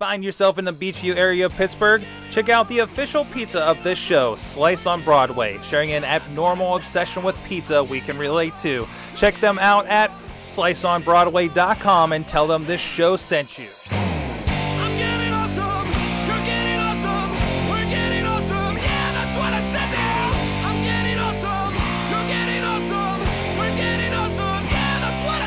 Find yourself in the Beachview area of Pittsburgh? Check out the official pizza of this show, Slice on Broadway, sharing an abnormal obsession with pizza we can relate to. Check them out at sliceonbroadway.com and tell them this show sent you. I'm getting awesome, you're getting awesome, we're getting awesome, yeah, that's what I said now. I'm getting awesome, you're getting awesome, we're getting awesome, yeah, that's what I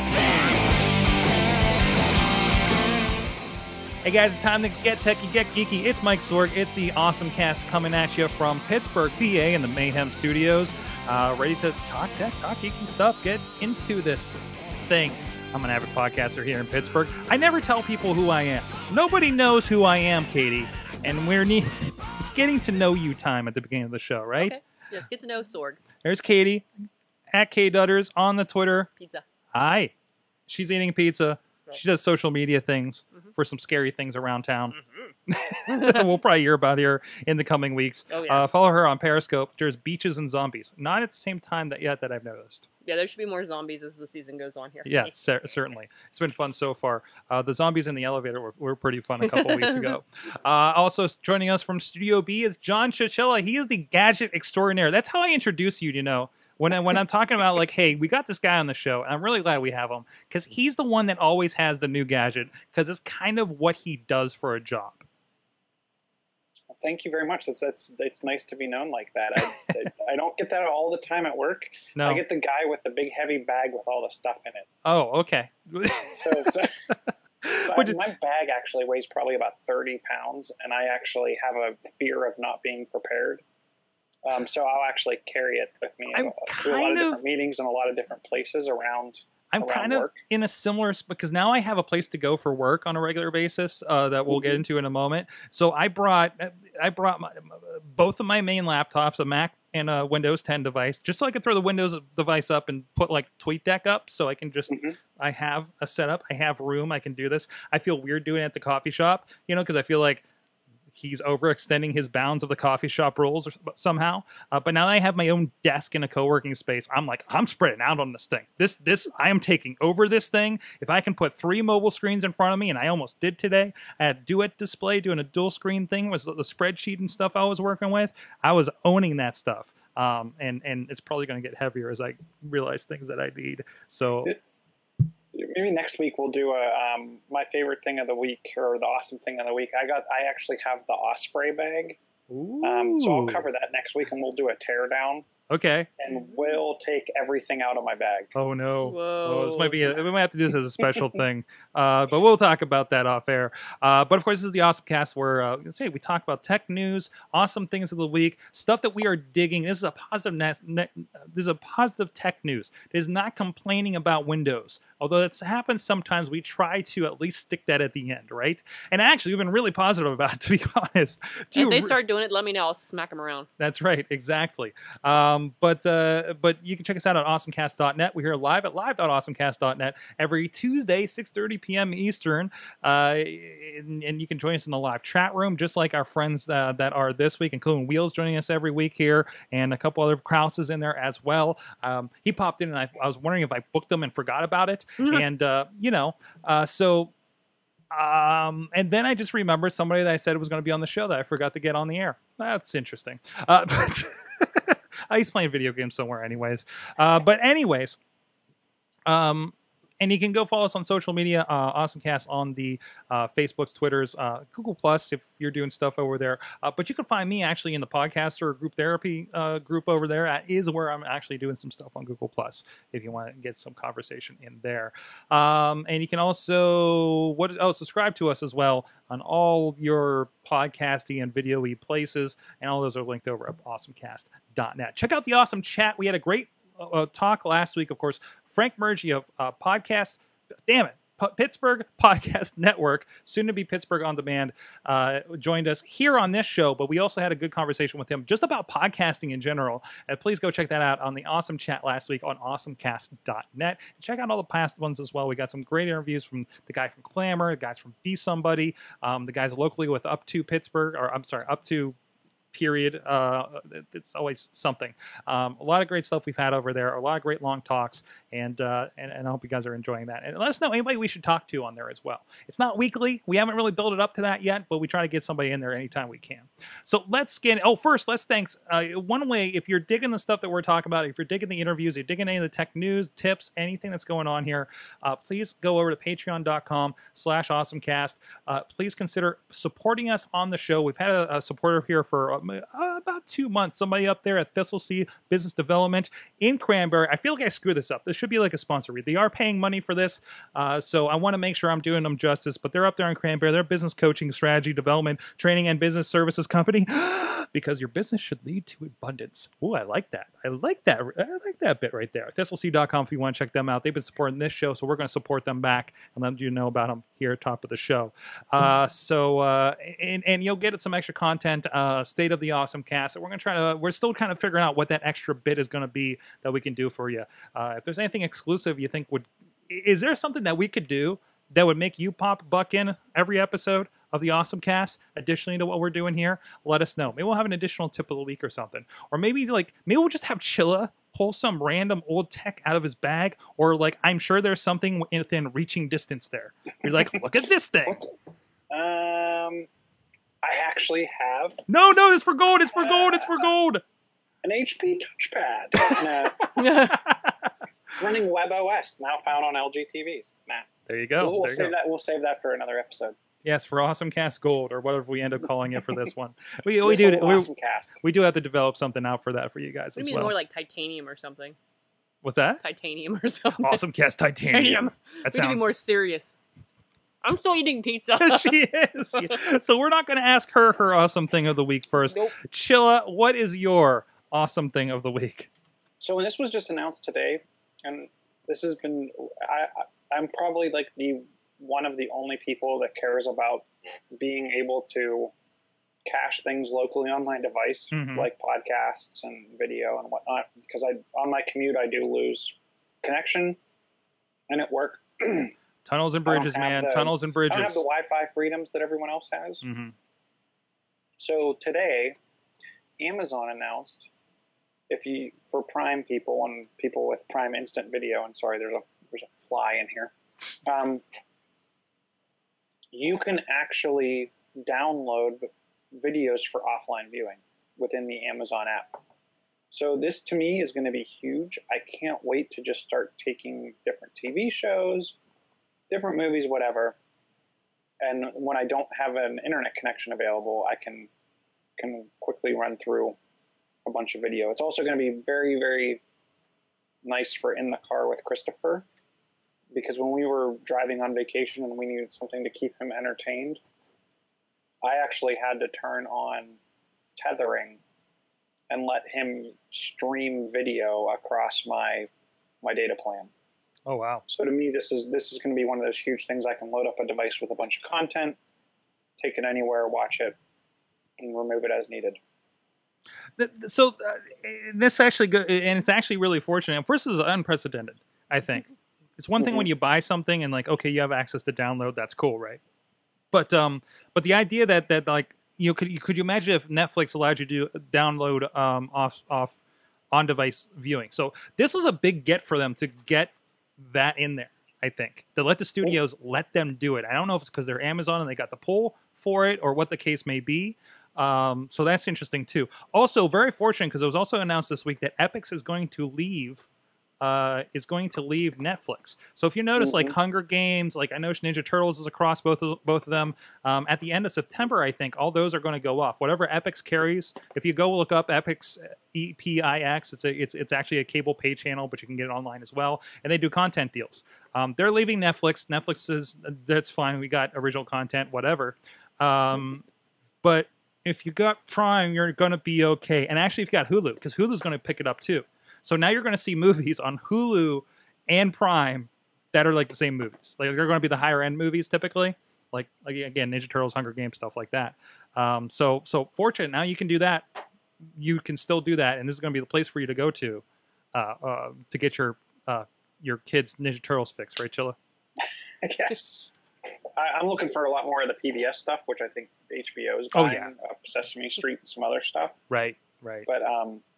said. Hey guys, it's time to get techie, get geeky. It's Mike Sorg. It's the Awesomecast coming at you from Pittsburgh, PA in the Mayhem Studios. Ready to talk tech, talk geeky stuff, get into this thing. I'm an avid podcaster here in Pittsburgh. I never tell people who I am. Nobody knows who I am, Katie. And it's getting to know you time at the beginning of the show, right? Okay. Yes, get to know Sorg. There's Katie, at KDutters on the Twitter. Pizza. Hi. She's eating pizza. Right. She does social media things for some scary things around town. We'll probably hear about her in the coming weeks. Oh, yeah. Follow her on Periscope. There's beaches and zombies. Not at the same time that I've noticed. Yeah, there should be more zombies as the season goes on here. Yeah, certainly. It's been fun so far. The zombies in the elevator were pretty fun a couple weeks ago. Also joining us from Studio B is John Chilla. He is the gadget extraordinaire. That's how I introduce you, you know. When I'm talking about, like, hey, we got this guy on the show, and I'm really glad we have him, because he's the one that always has the new gadget, because it's kind of what he does for a job. Well, thank you very much. It's nice to be known like that. I don't get that all the time at work. No. I get the guy with the big heavy bag with all the stuff in it. Oh, okay. My bag actually weighs probably about 30 pounds, and I actually have a fear of not being prepared. So I'll actually carry it with me to a lot of different meetings and a lot of different places around. I'm kind of in a similar, because now I have a place to go for work on a regular basis that we'll get into in a moment. So I brought both of my main laptops, a Mac and a Windows 10 device, just so I can throw the Windows device up and put like TweetDeck up, so I can just I have a setup, I have room, I can do this. I feel weird doing it at the coffee shop, because I feel like he's overextending his bounds of the coffee shop rules somehow. But now that I have my own desk in a co-working space, I'm spreading out on this thing. I am taking over this thing. If I can put 3 mobile screens in front of me, and I almost did today, I had Duet Display doing a dual screen thing, was the spreadsheet and stuff I was working with. I was owning that stuff. And it's probably going to get heavier as I realize things that I need. So maybe next week we'll do my favorite thing of the week, or the awesome thing of the week. I actually have the Osprey bag. So I'll cover that next week, and we'll do a teardown. Okay. And we'll take everything out of my bag. Oh no! Whoa. Oh, this might be. We might have to do this as a special thing, but we'll talk about that off air. But of course, this is the Awesomecast, where we talk about tech news, awesome things of the week, stuff that we are digging. This is a positive. This is a positive tech news. It is not complaining about Windows, although that happens sometimes. We try to at least stick that at the end, right? And actually, we've been really positive about it, to be honest. If they start doing it, let me know. I'll smack them around. That's right, exactly. But you can check us out at awesomecast.net. We're here live at live.awesomecast.net every Tuesday, 6:30 p.m. Eastern. And you can join us in the live chat room, just like our friends that are this week, including Wheels joining us every week here, and a couple other Krauses in there as well. He popped in, and I was wondering if I booked them and forgot about it. And, and then I just remembered somebody that I said was going to be on the show that I forgot to get on the air. That's interesting. But he's playing video games somewhere anyways. And you can go follow us on social media, Awesomecast on the Facebooks, Twitters, Google Plus if you're doing stuff over there. But you can find me actually in the podcaster group therapy group over there. That is where I'm actually doing some stuff on Google Plus if you want to get some conversation in there. And you can also subscribe to us as well on all your podcasting and video-y places. And all those are linked over at awesomecast.net. Check out the Awesome Chat. We had a great talk last week, of course. Frank Murgy of Pittsburgh Podcast Network, soon to be Pittsburgh On Demand, joined us here on this show, but we also had a good conversation with him just about podcasting in general. And please go check that out on the Awesome Chat last week on awesomecast.net. Check out all the past ones as well. We got some great interviews from the guy from Clamor, the guys from Be Somebody, the guys locally with Up to Pittsburgh, or I'm sorry, Up to period. It's always something. A lot of great stuff we've had over there. A lot of great long talks, and I hope you guys are enjoying that. And let us know anybody we should talk to on there as well. It's not weekly. We haven't really built it up to that yet, but we try to get somebody in there anytime we can. So let's get. Oh, first, let's thanks. One way, if you're digging the stuff that we're talking about, if you're digging the interviews, you're digging any of the tech news, tips, anything that's going on here, please go over to patreon.com/awesomecast. Please consider supporting us on the show. We've had a supporter here for about 2 months. Somebody up there at Thistlesea Business Development in Cranberry. I feel like I screwed this up. This should be like a sponsor read. They are paying money for this, so I want to make sure I'm doing them justice. But they're up there in Cranberry. They're a business coaching, strategy, development, training, and business services company. Because your business should lead to abundance. Ooh, I like that. I like that bit right there. Thistlesea.com if you want to check them out. They've been supporting this show, so we're going to support them back and let you know about them here at top of the show. And you'll get some extra content, State of the Awesome Cast. We're still kind of figuring out what that extra bit is going to be that we can do for you. If there's anything exclusive you think is there something that we could do that would make you pop a buck in every episode of the Awesome Cast, additionally to what we're doing here? Let us know. Maybe we'll have an additional tip of the week or something. Or maybe we'll just have Chilla pull some random old tech out of his bag, or I'm sure there's something within reaching distance there. You're like, look at this thing. I actually have. No, it's for gold. It's for gold. It's for gold. An HP touchpad. Running WebOS, now found on LG TVs. There you go. We'll save that for another episode. Yes, for Awesomecast Gold, or whatever we end up calling it for this one. We do have to develop something out for that for you guys as well. More like titanium or something. What's that? Titanium or something. Awesomecast titanium. That sounds... be more serious. I'm still eating pizza. She is. Yeah. So we're not going to ask her awesome thing of the week first. Nope. Chilla, what is your awesome thing of the week? So when this was just announced today, and this has been, I'm probably one of the only people that cares about being able to cache things locally on my device, like podcasts and video and whatnot, because on my commute I do lose connection and at work. Tunnels and bridges, man. Tunnels and bridges. I don't have the Wi-Fi freedoms that everyone else has. So today, Amazon announced, for Prime people and people with Prime Instant Video, and sorry, there's a fly in here. You can actually download videos for offline viewing within the Amazon app. So this, to me, is going to be huge. I can't wait to just start taking different TV shows, different movies, whatever. And when I don't have an internet connection available, I can quickly run through a bunch of video. It's also going to be very, very nice for in the car with Christopher, because when we were driving on vacation and we needed something to keep him entertained, I actually had to turn on tethering and let him stream video across my data plan. Oh, wow. So to me, this is going to be one of those huge things. I can load up a device with a bunch of content, take it anywhere, watch it, and remove it as needed. So this actually good, and it's actually really fortunate. First, this is unprecedented, I think. It's one thing when you buy something and okay, you have access to download. That's cool, right? But the idea that could you imagine if Netflix allowed you to download off on device viewing? So this was a big get for them to get that in there. I think to let the studios let them do it. I don't know if it's because they're Amazon and they got the pull for it or what the case may be. So that's interesting too. Also, very fortunate because it was also announced this week that Epix is going to leave Netflix. So if you notice, Hunger Games, I know Ninja Turtles is across both of them. At the end of September, I think all those are going to go off. Whatever Epix carries, if you go look up Epix, EPIX, it's actually a cable pay channel, but you can get it online as well. And they do content deals. They're leaving Netflix. Netflix says that's fine. We got original content, whatever. But if you got Prime, you're going to be okay. And actually, if you got Hulu, because Hulu's going to pick it up too. So now you're going to see movies on Hulu and Prime that are the same movies. They're going to be the higher end movies typically, like again Ninja Turtles, Hunger Games, stuff like that. So fortunate now you can do that. You can still do that, and this is going to be the place for you to go to get your kids' Ninja Turtles fix, right, Chilla? Yes. I'm looking for a lot more of the PBS stuff, which I think HBO is Oh, buying, yeah. Sesame Street and some other stuff. Right, right. But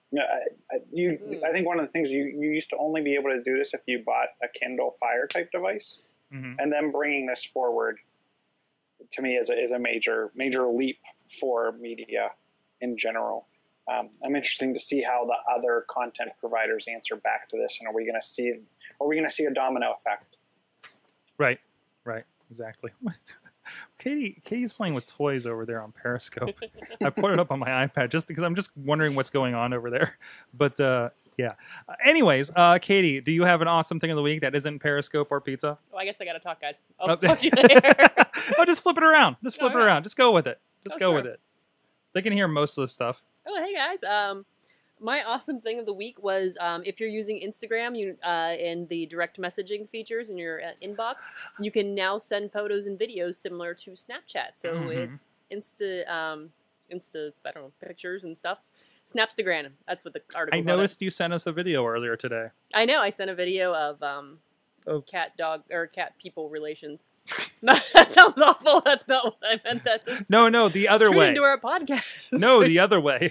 I think one of the things you used to only be able to do this if you bought a Kindle Fire type device, and then bringing this forward to me is a major leap for media in general. I'm interested to see how the other content providers answer back to this, and are we going to see a domino effect? Right, exactly. Katie's playing with toys over there on Periscope. I put it up on my iPad just because I'm just wondering what's going on over there. But yeah. Anyways, Katie, do you have an awesome thing of the week that isn't Periscope or pizza? Oh, I guess I got to talk, guys. I'll talk to you there. Oh, just flip it around. Just flip it around. Just go with it. Just go sure. with it. They can hear most of the stuff. Oh, hey guys. My awesome thing of the week was if you're using Instagram, in the direct messaging features in your inbox, you can now send photos and videos similar to Snapchat. So it's Insta, I don't know, pictures and stuff. Snapstagram. That's what the article. I noticed you sent us a video earlier today. I know. I sent a video of cat people relations. That sounds awful. That's not what I meant. No, the other way. Into our podcast. No, the other way.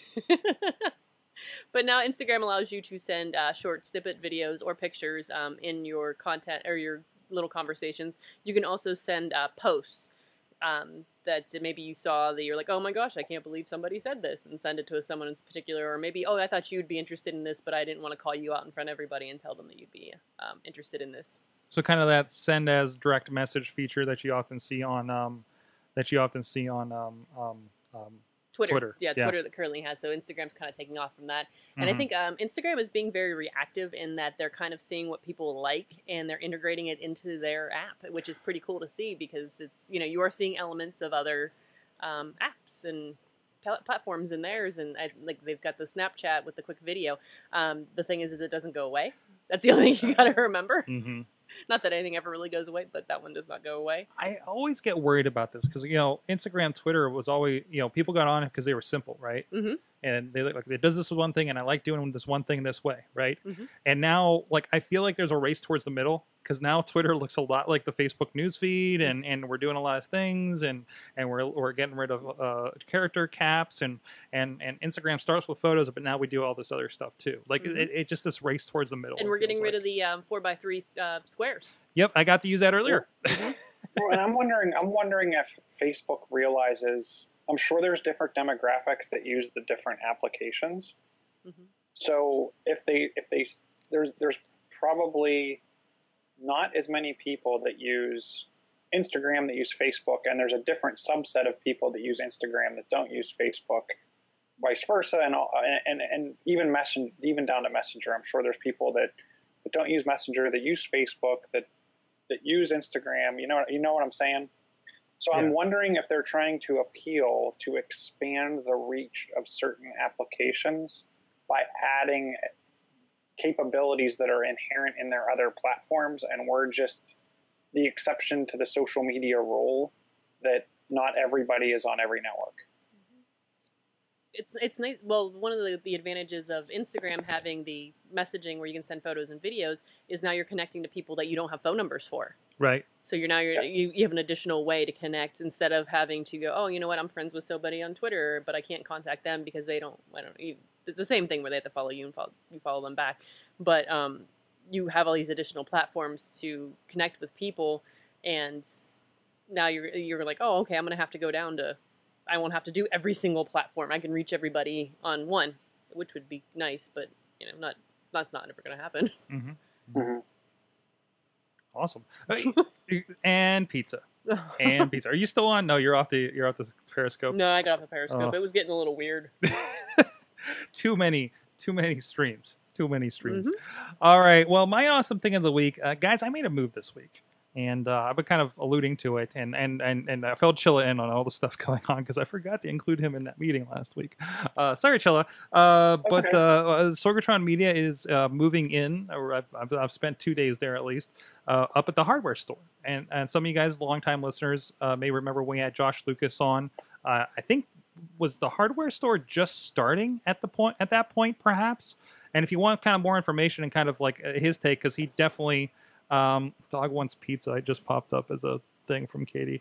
But now Instagram allows you to send short snippet videos or pictures in your content or your little conversations. You can also send posts that maybe you saw that you're like, oh my gosh, I can't believe somebody said this, and send it to someone in particular. Or maybe, oh, I thought you'd be interested in this, but I didn't want to call you out in front of everybody and tell them that you'd be interested in this. So kind of that send as direct message feature that you often see on Twitter. Yeah, Twitter that currently has. So Instagram's kind of taking off from that. And I think Instagram is being very reactive in that they're kind of seeing what people like and they're integrating it into their app, which is pretty cool to see because it's, you are seeing elements of other apps and platforms in theirs. And like they've got the Snapchat with the quick video. The thing is it doesn't go away. That's the only thing you got to remember. Not that anything ever really goes away, but that one does not go away. I always get worried about this because, Instagram, Twitter was always, people got on it because they were simple, right? And they look like it does this one thing, and I like doing this one thing this way, right? And now, I feel like there's a race towards the middle because now Twitter looks a lot like the Facebook newsfeed, and we're doing a lot of things, and we're getting rid of character caps, and Instagram starts with photos, but now we do all this other stuff too. It's just this race towards the middle. And we're getting rid of the 4x3 squares. Yep, I got to use that earlier. Well, and I'm wondering if Facebook realizes. I'm sure there's different demographics that use the different applications. So if there's probably not as many people that use Instagram that use Facebook, and there's a different subset of people that use Instagram that don't use Facebook, vice versa, and even down to Messenger. I'm sure there's people that don't use Messenger that use Facebook that use Instagram. You know what I'm saying? So I'm wondering if they're trying to appeal to expand the reach of certain applications by adding capabilities that are inherent in their other platforms, and we're just the exception to the social media rule that not everybody is on every network. It's nice. Well, one of the advantages of Instagram having the messaging where you can send photos and videos is now you're connecting to people that you don't have phone numbers for. Right. So you have an additional way to connect instead of having to go, oh, you know what, I'm friends with somebody on Twitter, but I can't contact them because they don't. It's the same thing where they have to follow you and you follow them back. But you have all these additional platforms to connect with people, and now you're like, oh, okay, I'm going to have to go down to. I won't have to do every single platform. I can reach everybody on one, which would be nice, but that's not ever going to happen. Awesome. And pizza. Are you still on? No, you're off the Periscope. No, I got off the Periscope. It was getting a little weird. Too many streams. All right. Well, my awesome thing of the week, guys. I made a move this week. And I've been kind of alluding to it, and I filled Chilla in on all the stuff going on because I forgot to include him in that meeting last week. Sorry, Chilla. But Sorgatron Media is moving in, or I've spent 2 days there at least, up at the hardware store. And some of you guys, longtime listeners, may remember when we had Josh Lucas on. I think was the hardware store just starting at that point, perhaps. And if you want kind of more information and kind of like his take, because he definitely. Dog Wants Pizza. I just popped up as a thing from Katie.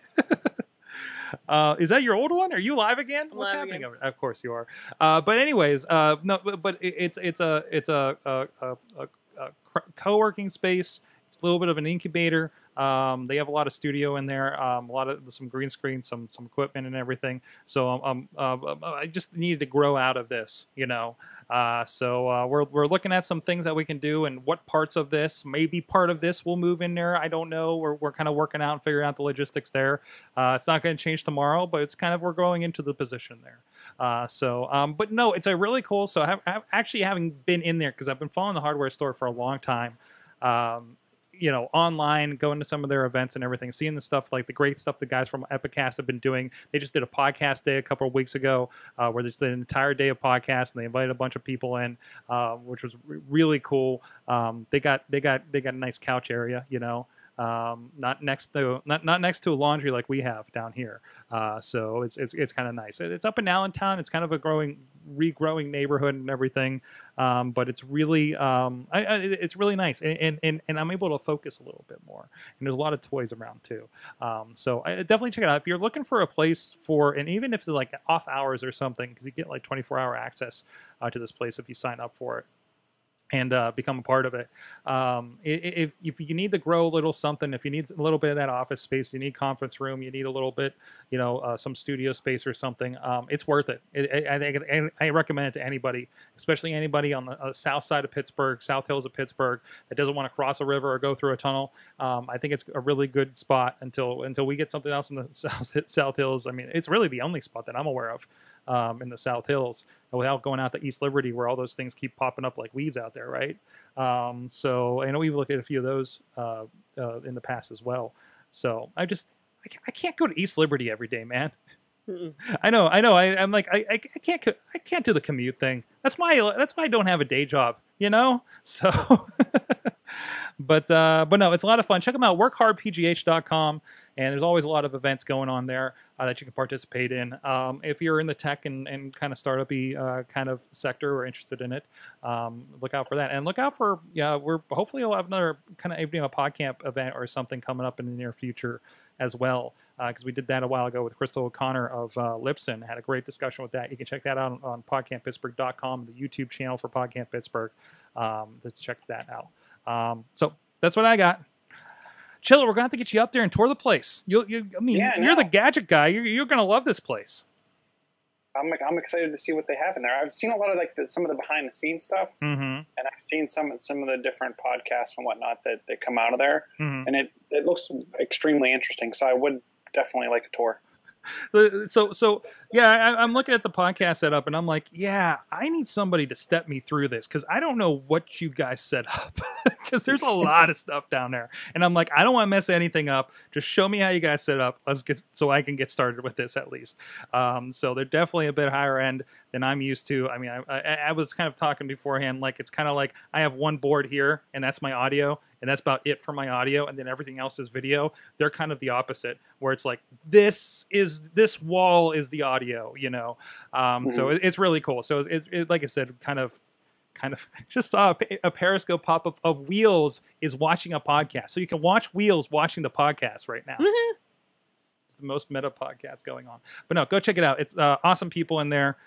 Is that your old one? Are you live again? What's live happening? again. Of course you are. But anyways, no, but it's a co-working space. It's a little bit of an incubator. They have a lot of studio in there, some green screen, some equipment and everything. So I just needed to grow out of this, you know. So we're looking at some things that we can do, and what parts of this, maybe part of this will move in there. I don't know. We're kind of working out and figuring out the logistics there. It's not going to change tomorrow, but it's kind of, we're growing into the position there. But no, it's a really cool. So actually having been in there, because I've been following the hardware store for a long time. You know, online, going to some of their events and everything, seeing the stuff, like the great stuff the guys from Epicast have been doing. They just did a podcast day a couple of weeks ago where they just did an entire day of podcast, and they invited a bunch of people in, which was really cool. They got a nice couch area, you know. Not next to a laundry like we have down here. So it's kind of nice. It's up in Allentown. It's kind of a regrowing neighborhood and everything. But it's really it's really nice, and I'm able to focus a little bit more. And there's a lot of toys around too. So I definitely check it out if you're looking for a place for, and even if it's like off hours or something, because you get like 24-hour access to this place if you sign up for it and become a part of it. If you need to grow a little something, if you need a little bit of that office space, you need conference room, you need a little bit, you know, some studio space or something, it's worth it. I recommend it to anybody, especially anybody on the south side of Pittsburgh, South Hills of Pittsburgh, that doesn't want to cross a river or go through a tunnel. I think it's a really good spot until we get something else in the South Hills. I mean, it's really the only spot that I'm aware of in the South Hills, without going out to East Liberty, where all those things keep popping up like weeds out there, right? So I know we've looked at a few of those in the past as well. So I can't go to East Liberty every day, man. Mm-mm. I know. I'm like, I can't do the commute thing. That's why I don't have a day job, you know. So, but no, it's a lot of fun. Check them out, workhardpgh.com. And there's always a lot of events going on there that you can participate in. If you're in the tech and kind of startup-y kind of sector or interested in it, look out for that. And look out for, hopefully we'll have another kind of a PodCamp event or something coming up in the near future as well. Because we did that a while ago with Crystal O'Connor of Lipson. Had a great discussion with that. You can check that out on podcamppittsburgh.com, the YouTube channel for PodCamp Pittsburgh. Let's check that out. So that's what I got. Chilla, we're gonna have to get you up there and tour the place. You're the gadget guy. You're gonna love this place. I'm excited to see what they have in there. I've seen a lot of some of the behind the scenes stuff, and I've seen some of the different podcasts and whatnot that come out of there, and it looks extremely interesting. So I would definitely like a tour. So yeah, I'm looking at the podcast setup, and I'm like, yeah, I need somebody to step me through this, because I don't know what you guys set up, because there's a lot of stuff down there, and I'm like, I don't want to mess anything up. Just show me how you guys set up. So I can get started with this at least. So they're definitely a bit higher end than I'm used to. I mean, I was kind of talking beforehand, like it's kind of like I have one board here, and that's my audio. And that's about it for my audio, and then everything else is video. They're kind of the opposite, where it's like this wall is the audio, you know. So it's really cool. So it's like I said, kind of just saw a Periscope pop up of Wheels is watching a podcast, so you can watch Wheels watching the podcast right now. It's the most meta podcast going on. But no, go check it out. It's awesome people in there.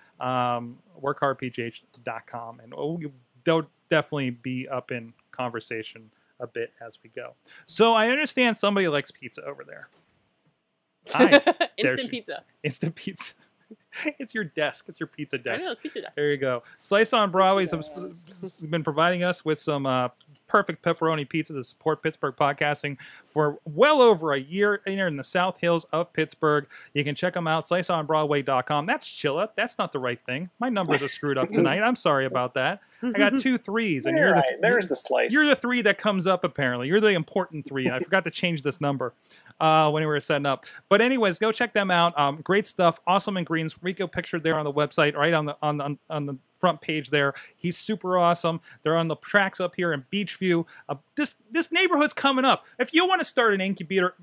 Workhardpgh.com, and they'll definitely be up in conversation a bit as we go. So I understand somebody likes pizza over there. Hi. Instant pizza. Instant pizza. It's your desk. It's your pizza desk. I know, pizza desk. There you go. Slice on Broadway has been providing us with some perfect pepperoni pizza to support Pittsburgh podcasting for well over a year here in the South Hills of Pittsburgh. You can check them out, sliceonbroadway.com. That's Chilla. That's not the right thing. My numbers are screwed up tonight. I'm sorry about that. I got 2 3s, and you're there's the slice. You're the 3 that comes up, apparently. You're the important 3. I forgot to change this number when we were setting up. But anyways, go check them out. Great stuff. Awesome and Greens. Rico pictured there on the website, right on the front page there. He's super awesome. They're on the tracks up here in Beachview. This neighborhood's coming up. If you want to start an incubator,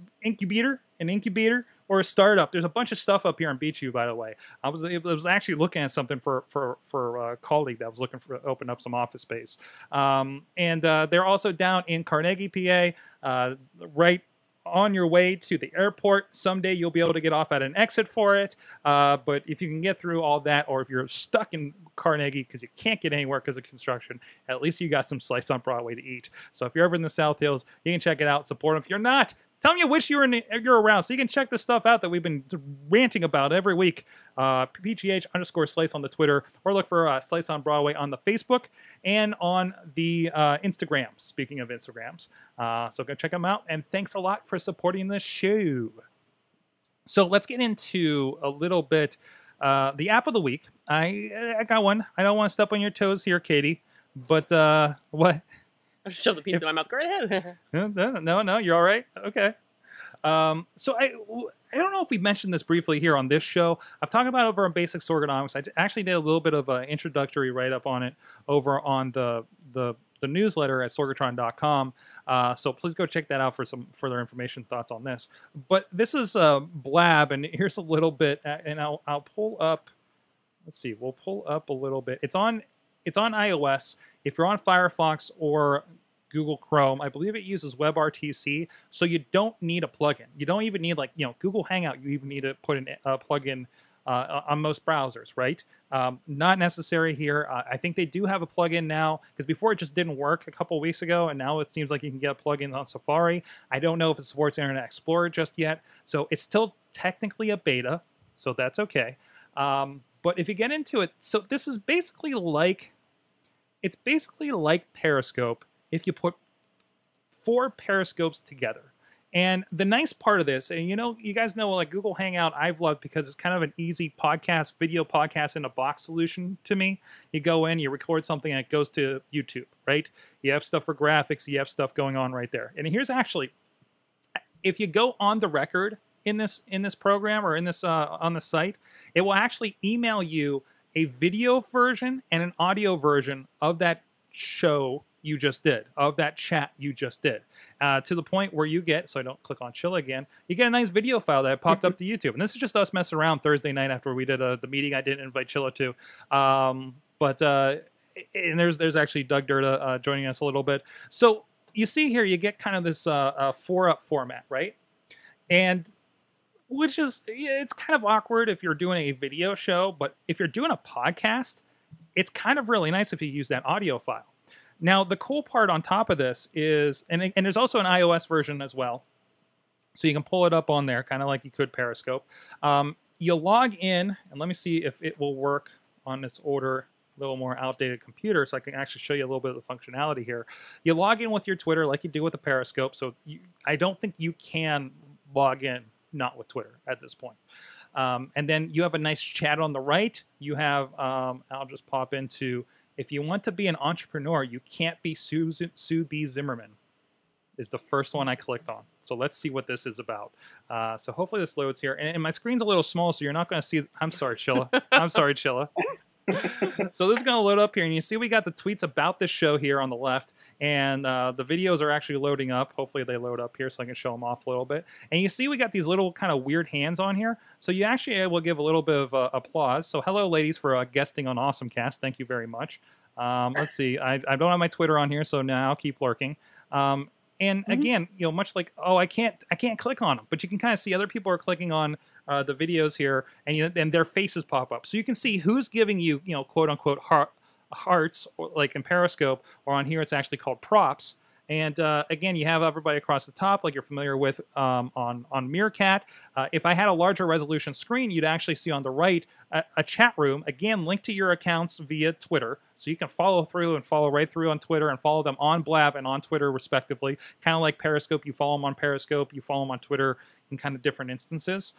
or a startup, there's a bunch of stuff up here in Beachview, by the way. I was actually looking at something for a colleague that was looking to open up some office space. And they're also down in Carnegie, PA, right on your way to the airport. Someday you'll be able to get off at an exit for it. But if you can get through all that, or if you're stuck in Carnegie because you can't get anywhere because of construction, at least you got some Slice on Broadway to eat. So if you're ever in the South Hills, you can check it out, support them. If you're not, tell me you wish you're around so you can check the stuff out that we've been ranting about every week. PGH_Slice on the Twitter, or look for Slice on Broadway on the Facebook and on the Instagram. Speaking of Instagrams, so go check them out. And thanks a lot for supporting the show. So let's get into a little bit the app of the week. I got one. I don't want to step on your toes here, Katie, but what? I'll shove the pizza in my mouth. Go right ahead. No, you're all right. Okay. So I don't know if we mentioned this briefly here on this show. I've talked about it over on Basic Sorgonomics. I actually did a little bit of an introductory write-up on it over on the newsletter at sorgatron.com. So please go check that out for some further information, thoughts on this. But this is Blab, and here's a little bit, and I'll pull up. Let's see. We'll pull up a little bit. It's on iOS. If you're on Firefox or Google Chrome, I believe it uses WebRTC, so you don't need a plugin. You don't even need, like, Google Hangout. You even need to put a plugin on most browsers, right? Not necessary here. I think they do have a plugin now, because before it just didn't work a couple weeks ago, and now it seems like you can get a plugin on Safari. I don't know if it supports Internet Explorer just yet, so it's still technically a beta, so that's okay. But if you get into it, so this is basically like, it's basically like Periscope if you put 4 Periscopes together. And the nice part of this, and you guys know, like, Google Hangout I've loved because it's kind of an easy video podcast in a box solution to me. You go in, you record something, and it goes to YouTube, right? You have stuff for graphics, you have stuff going on right there. And here's actually, if you go on the record in this program, or in this on the site, it will actually email you a video version and an audio version of that show you just did, of that chat you just did, to the point where you get, so I don't click on Chilla again, you get a nice video file that popped up to YouTube. And this is just us messing around Thursday night after we did the meeting I didn't invite Chilla to. And there's actually Doug Durda joining us a little bit. So you see here, you get kind of this 4-up format, right? And which is, it's kind of awkward if you're doing a video show, but if you're doing a podcast, it's kind of really nice if you use that audio file. Now, the cool part on top of this is, and there's also an iOS version as well, so you can pull it up on there, kind of like you could Periscope. You'll log in, and let me see if it will work on this older, little more outdated computer, so I can actually show you a little bit of the functionality here. You log in with your Twitter like you do with the Periscope, so I don't think you can log in not with Twitter at this point. And then you have a nice chat on the right. You have, I'll just pop into, if you want to be an entrepreneur, you can't be Sue B. Zimmerman, is the first one I clicked on. So let's see what this is about. So hopefully this loads here. And my screen's a little small, so you're not going to see, I'm sorry, Chilla. I'm sorry, Chilla. So this is going to load up here, and you see we got the tweets about this show here on the left, and the videos are actually loading up. Hopefully they load up here so I can show them off a little bit. And you see we got these little kind of weird hands on here, so you actually will give a little bit of applause. So hello, ladies, for guesting on Awesomecast. Thank you very much. Let's see. I don't have my Twitter on here, so now I'll keep lurking. And again, much like, I can't click on them, but you can kind of see other people are clicking on the videos here, and their faces pop up, so you can see who's giving you, quote unquote hearts, or like in Periscope, or on here it's actually called props. And again, you have everybody across the top, like you're familiar with on Meerkat. If I had a larger resolution screen, you'd actually see on the right a chat room, again, linked to your accounts via Twitter. So you can follow through and follow right through on Twitter, and follow them on Blab and on Twitter, respectively. Kind of like Periscope, you follow them on Periscope, you follow them on Twitter in kind of different instances.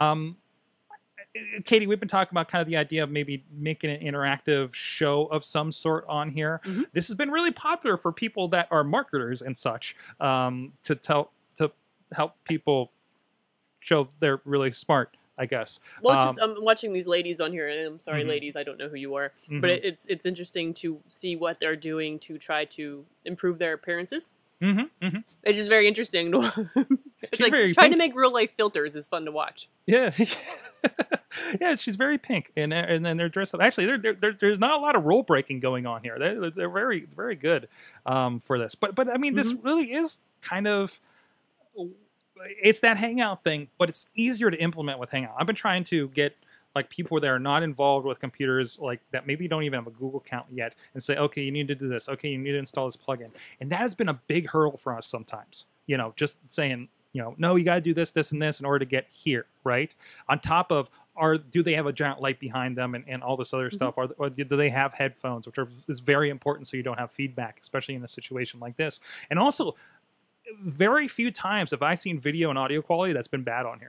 Katie, we've been talking about kind of the idea of maybe making an interactive show of some sort on here. Mm-hmm. This has been really popular for people that are marketers and such, to help people show they're really smart, I guess. Well, I'm watching these ladies on here, and I'm sorry, ladies, I don't know who you are, but it's interesting to see what they're doing to try to improve their appearances. It's just very interesting. It's like trying to make real life filters is fun to watch. Yeah, yeah. She's very pink, and then they're dressed up. Actually, there's not a lot of rule breaking going on here. They're very, very good for this. But I mean, this really is kind of it's that Hangout thing, but it's easier to implement with Hangout. I've been trying to get like people that are not involved with computers, like that maybe don't even have a Google account yet, and say, okay, you need to do this. Okay, you need to install this plugin. And that has been a big hurdle for us sometimes. You know, just saying, you know, no, you got to do this, this, and this in order to get here, right? On top of, do they have a giant light behind them and all this other stuff? Or do they have headphones, which is very important so you don't have feedback, especially in a situation like this. And also, very few times have I seen video and audio quality that's been bad on here.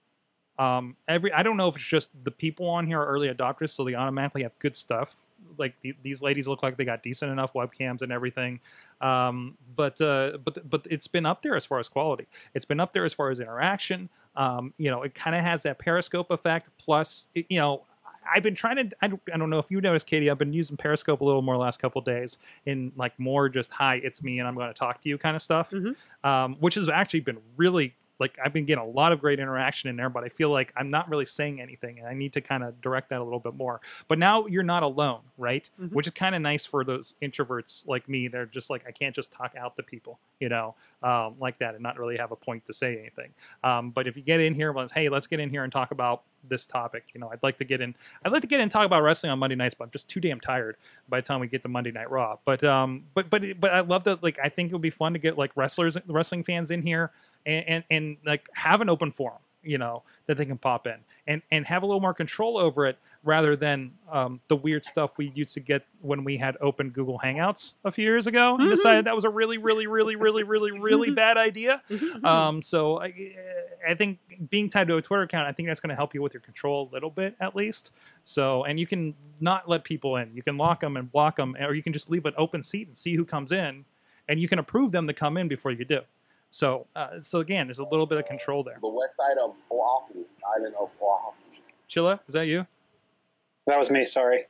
I don't know if it's just the people on here are early adopters, so they automatically have good stuff. Like these ladies look like they got decent enough webcams and everything, but it's been up there as far as quality. It's been up there as far as interaction. You know, it kind of has that Periscope effect. Plus, you know, I've been trying to. I don't know if you noticed, Katie. I've been using Periscope a little more the last couple of days in like more just hi, it's me, and I'm going to talk to you kind of stuff, which has actually been really. Like, I've been getting a lot of great interaction in there, but I feel like I'm not really saying anything, and I need to kind of direct that a little bit more. But now you're not alone, right? Which is kind of nice for those introverts like me. They're just like, I can't just talk out to people, you know, like that and not really have a point to say anything. But if you get in here, well, hey, let's get in here and talk about this topic. You know, I'd like to get in and talk about wrestling on Monday nights, but I'm just too damn tired by the time we get to Monday Night Raw. But I love that. Like, I think it would be fun to get like wrestling fans in here. And like have an open forum, you know, that they can pop in and have a little more control over it rather than the weird stuff we used to get when we had open Google Hangouts a few years ago and decided that was a really, really, really, really, really, really bad idea. So I think being tied to a Twitter account, I think that's going to help you with your control a little bit at least. So, and you can not let people in. You can lock them and block them, or you can just leave an open seat and see who comes in, and you can approve them to come in before you do. So, again, there's a little bit of control there. The website of Oahu, Island of Oahu. Chilla, is that you? That was me. Sorry.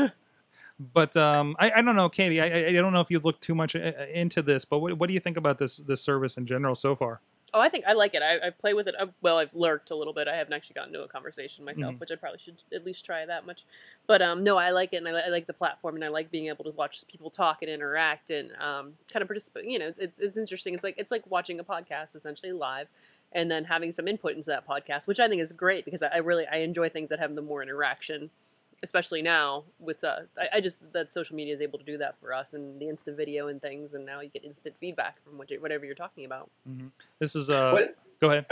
But I don't know, Katie. I don't know if you've looked too much into this, but what do you think about this service in general so far? Oh, I think I like it. I play with it. Well, I've lurked a little bit. I haven't actually gotten into a conversation myself, which I probably should at least try that much. But no, I like it, and I like the platform, and I like being able to watch people talk and interact and kind of participate. You know, it's interesting. It's like watching a podcast essentially live, and then having some input into that podcast, which I think is great because I enjoy things that have the more interaction. Especially now with I just that social media is able to do that for us and the instant video and things, and now you get instant feedback from whatever you're talking about. This is go ahead.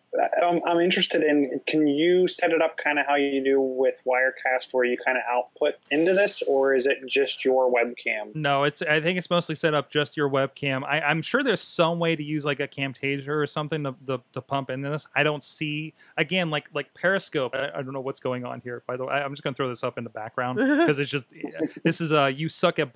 I'm interested in, can you set it up kind of how you do with Wirecast where you kind of output into this, or is it just your webcam? No, I think it's mostly set up just your webcam. I'm sure there's some way to use like a Camtasia or something to pump into this. I don't see, again, like Periscope. I don't know what's going on here, by the way. I'm just going to throw this up in the background because it's just, this is you suck at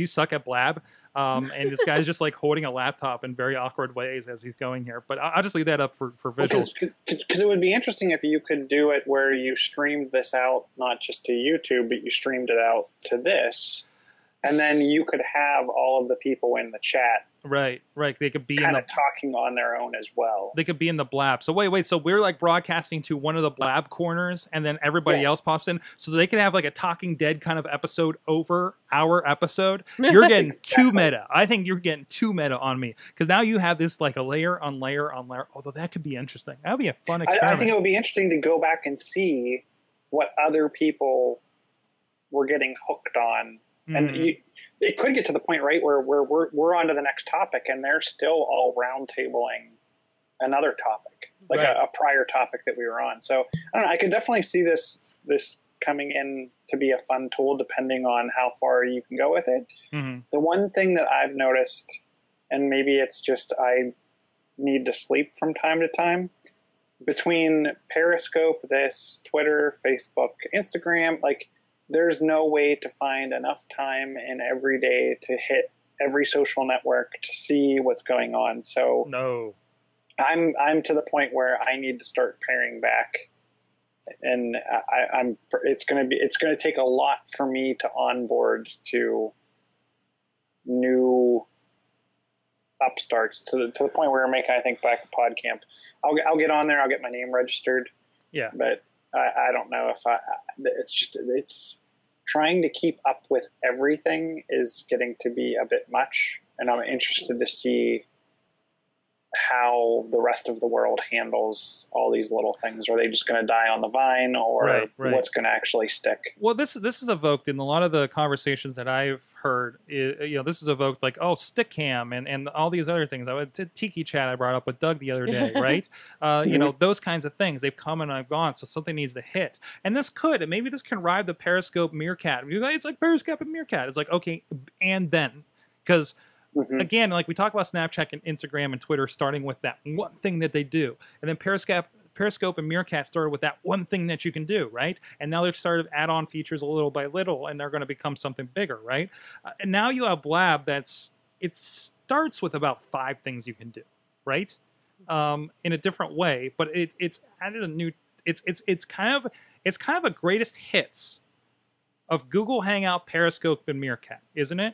Blab. And this guy's just like holding a laptop in very awkward ways as he's going here. But I'll just leave that up for visuals. Because it would be interesting if you could do it where you streamed this out, not just to YouTube, but you streamed it out to this. And then you could have all of the people in the chat. Right. They could be kind of talking on their own as well. They could be in the Blab. So wait. So we're like broadcasting to one of the Blab corners, and then everybody else pops in, so they could have like a Talking Dead kind of episode over our episode. You're getting exactly. too meta. I think you're getting too meta on me because now you have this like a layer on layer on layer. Although that could be interesting. That would be a fun experiment. I think it would be interesting to go back and see what other people were getting hooked on, and it could get to the point, right, where we're on to the next topic, and they're still all roundtabling another topic, like a prior topic that we were on. So I don't know. I could definitely see this coming in to be a fun tool, depending on how far you can go with it. The one thing that I've noticed, and maybe it's just I need to sleep from time to time, between Periscope, this, Twitter, Facebook, Instagram, like, there's no way to find enough time in every day to hit every social network to see what's going on. So no, I'm to the point where I need to start paring back, and it's going to take a lot for me to onboard to new upstarts to the point where we're making, I think, back a PodCamp. I'll get on there. I'll get my name registered. Yeah, but I don't know if it's trying to keep up with everything is getting to be a bit much, and I'm interested to see how the rest of the world handles all these little things. Are they just going to die on the vine, or Right. what's going to actually stick? Well, this is evoked in a lot of the conversations that I've heard. This is evoked like, oh, Stickcam and all these other things. Tiki Chat I brought up with Doug the other day, right? Those kinds of things. They've come and I've gone, so something needs to hit. And maybe this can rival the Periscope Meerkat. It's like Periscope and Meerkat. It's like, okay, and then, because again, like we talk about Snapchat and Instagram and Twitter starting with that one thing that they do, and then Periscope and Meerkat started with that one thing that you can do, right? And now they're starting to add on features little by little, and they're going to become something bigger, right? And now you have Blab it starts with about 5 things you can do, right? In a different way, but it's added a new. It's kind of a greatest hits of Google Hangout, Periscope, and Meerkat, isn't it?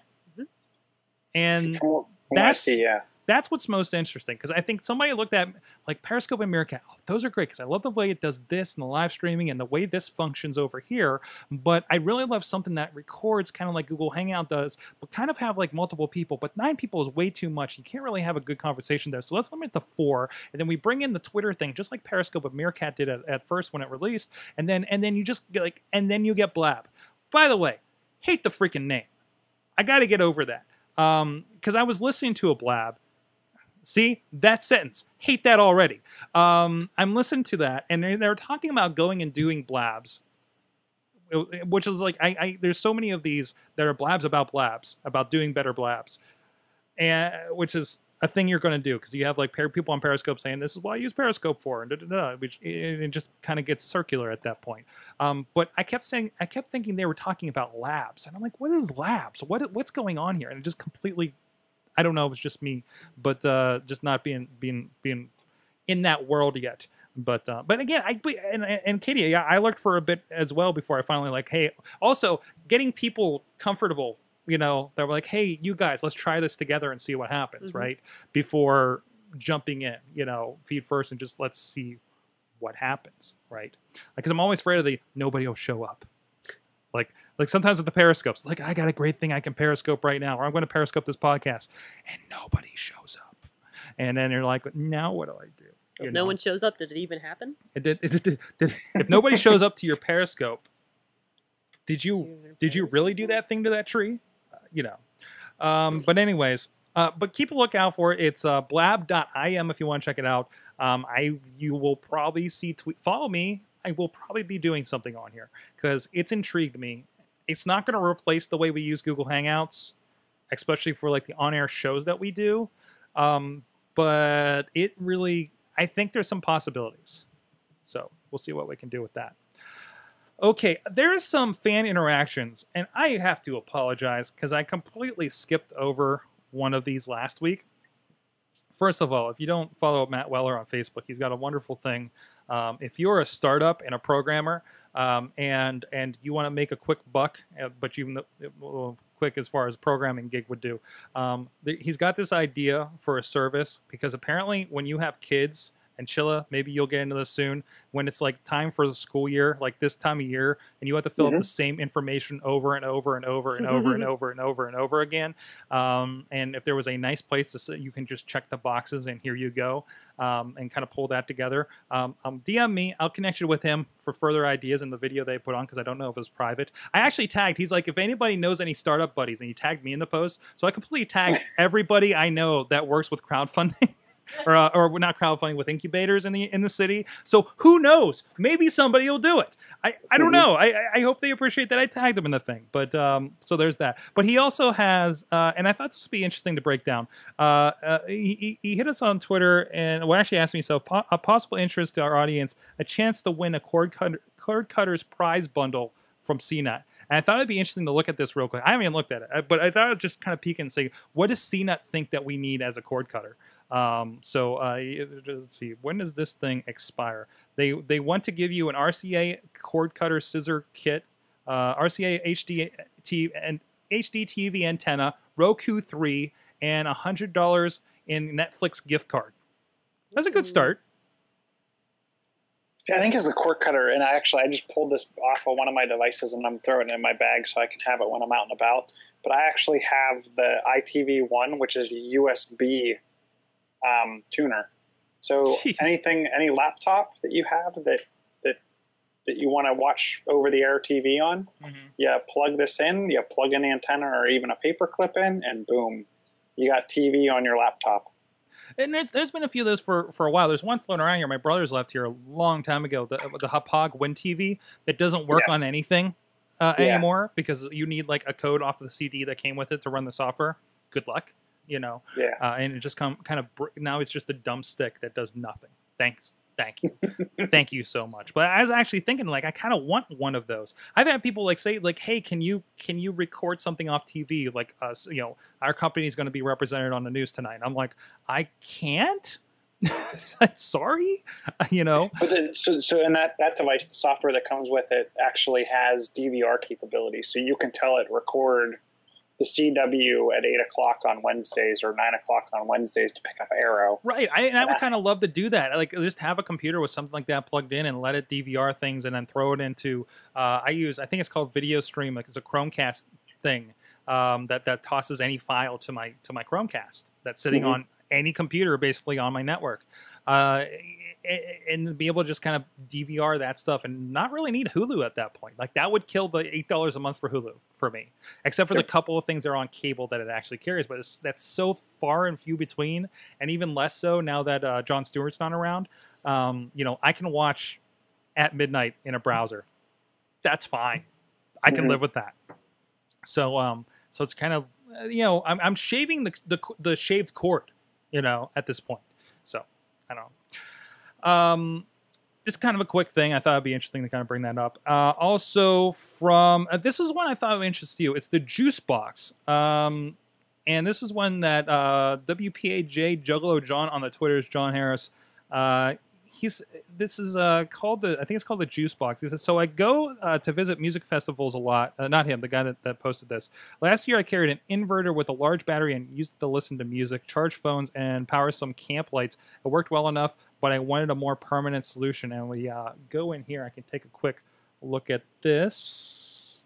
And that's what's most interesting, because I think somebody looked at like Periscope and Meerkat. Oh, those are great because I love the way it does this and the live streaming and the way this functions over here. But I really love something that records kind of like Google Hangout does, but kind of have like multiple people. But 9 people is way too much. You can't really have a good conversation there. So let's limit to 4, and then we bring in the Twitter thing, just like Periscope and Meerkat did at first when it released, and then you just you get Blab. By the way, hate the freaking name. I got to get over that. Because I was listening to a Blab. See, that sentence. Hate that already. I'm listening to that, and they're talking about going and doing Blabs, which is like, there's so many of these that are Blabs, about doing better Blabs, and which is a thing you're going to do, because you have like people on Periscope saying this is what I use Periscope for, and which it just kind of gets circular at that point. But I kept thinking they were talking about labs, and I'm like, what is labs? What's going on here? And it just completely, I don't know, it was just me, but just not being in that world yet. But again, and Katie, I looked for a bit as well before I finally like, hey, also getting people comfortable. They were like, hey, you guys, let's try this together and see what happens, right? Before jumping in, feed first and just let's see what happens, right? Because I'm always afraid of nobody will show up. Like sometimes with the Periscopes, like, I got a great thing I can Periscope right now, or I'm going to Periscope this podcast, and nobody shows up. And then you're like, now what do I do? If no one shows up, did it even happen? It did. If nobody shows up to your Periscope, did you really do that thing to that tree? But anyways, but keep a lookout for it. It's blab.im if you want to check it out. You will probably follow me. I will probably be doing something on here because it's intrigued me. It's not going to replace the way we use Google Hangouts, especially for like the on-air shows that we do. But it really, I think there's some possibilities. So we'll see what we can do with that. Okay, there is some fan interactions, and I have to apologize because I completely skipped over one of these last week. First of all, if you don't follow Matt Weller on Facebook, he's got a wonderful thing. If you're a startup and a programmer, and you want to make a quick buck, but quick as far as programming gig would do, he's got this idea for a service, because apparently when you have kids, and Chilla, maybe you'll get into this soon, when it's like time for the school year, like this time of year, and you have to fill out the same information over and over and over and over and over and over and over again. And if there was a nice place to sit, you can just check the boxes and here you go, and kind of pull that together. DM me, I'll connect you with him for further ideas in the video they put on, because I don't know if it's private. I actually tagged, he's like, if anybody knows any startup buddies, and he tagged me in the post. So I completely tagged everybody I know that works with crowdfunding. or not crowdfunding, with incubators in the city. So who knows? Maybe somebody will do it. I don't know. I hope they appreciate that I tagged them in the thing. But so there's that. But he also has, and I thought this would be interesting to break down. He hit us on Twitter and actually asked me, so a possible interest to our audience, a chance to win a Cord Cutters prize bundle from CNET. And I thought it'd be interesting to look at this real quick. I haven't even looked at it, but I thought I'd just kind of peek and say, what does CNET think that we need as a cord cutter? So let's see, when does this thing expire? They want to give you an RCA cord cutter scissor kit, RCA HD TV antenna, Roku 3, and $100 in Netflix gift card. That's a good start. See, I think as a cord cutter, and I just pulled this off of one of my devices and I'm throwing it in my bag so I can have it when I'm out and about. But I actually have the ITV1, which is a USB tuner. So Jeez. any laptop that you have that you want to watch over-the-air TV on, you plug this in, you plug an antenna or even a paper clip in, and boom, you got TV on your laptop. And there's been a few of those for a while. There's one floating around here. My brother's left here a long time ago, the Hapag Win TV that doesn't work on anything anymore because you need like a code off of the CD that came with it to run the software. Good luck, you know. And it just now it's just a dumb stick that does nothing. Thank you. Thank you so much. But I was actually thinking, like, I kind of want one of those. I've had people like say, like, hey, can you record something off TV? Like, us, you know, our company is going to be represented on the news tonight. I'm like, I can't. Sorry, you know. But so in that device, the software that comes with it actually has DVR capability, so you can tell it record the CW at 8 o'clock on Wednesdays or 9 o'clock on Wednesdays to pick up Arrow. Right. I would kind of love to do that. Like, just have a computer with something like that plugged in and let it DVR things and then throw it into, I think it's called Video Stream. Like, it's a Chromecast thing that tosses any file to my Chromecast that's sitting on any computer basically on my network. And be able to just kind of DVR that stuff and not really need Hulu at that point. Like, that would kill the $8 a month for Hulu for me, except for the couple of things that are on cable that it actually carries. But that's so far and few between, and even less so now that Jon Stewart's not around. You know, I can watch at midnight in a browser. That's fine. I can live with that. So it's kind of, you know, I'm shaving the shaved cord, you know, at this point. So I don't know. Just kind of a quick thing. I thought it'd be interesting to kind of bring that up. Also from, this is one I thought would interest you. It's the Juice Box. And this is one that WPAJ Juggalo John on the Twitters, John Harris, this is called I think it's called the Juice Box. He says, so I go to visit music festivals a lot. Not him, the guy that posted this. Last year I carried an inverter with a large battery and used it to listen to music, charge phones, and power some camp lights. It worked well enough, but I wanted a more permanent solution. And we go in here. I can take a quick look at this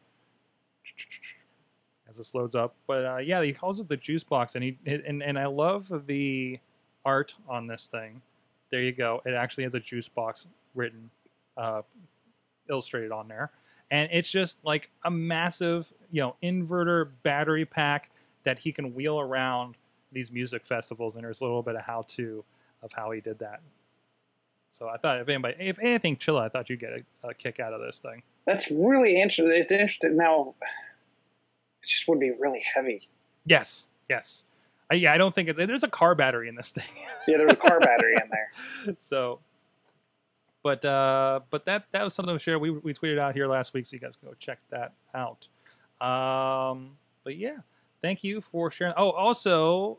as this loads up. But yeah, he calls it the Juice Box, and I love the art on this thing. There you go. It actually has a juice box written, illustrated on there. And it's just like a massive, you know, inverter battery pack that he can wheel around these music festivals. And there's a little bit of how-to of how he did that. So I thought if anything, Chilla, I thought you'd get a kick out of this thing. That's really interesting. It's interesting. Now, it just would be really heavy. Yes. Yeah, I don't think there's a car battery in this thing. Yeah, there's a car battery in there. So, but that was something to share. We tweeted out here last week, so you guys can go check that out. But yeah, thank you for sharing. Oh, also,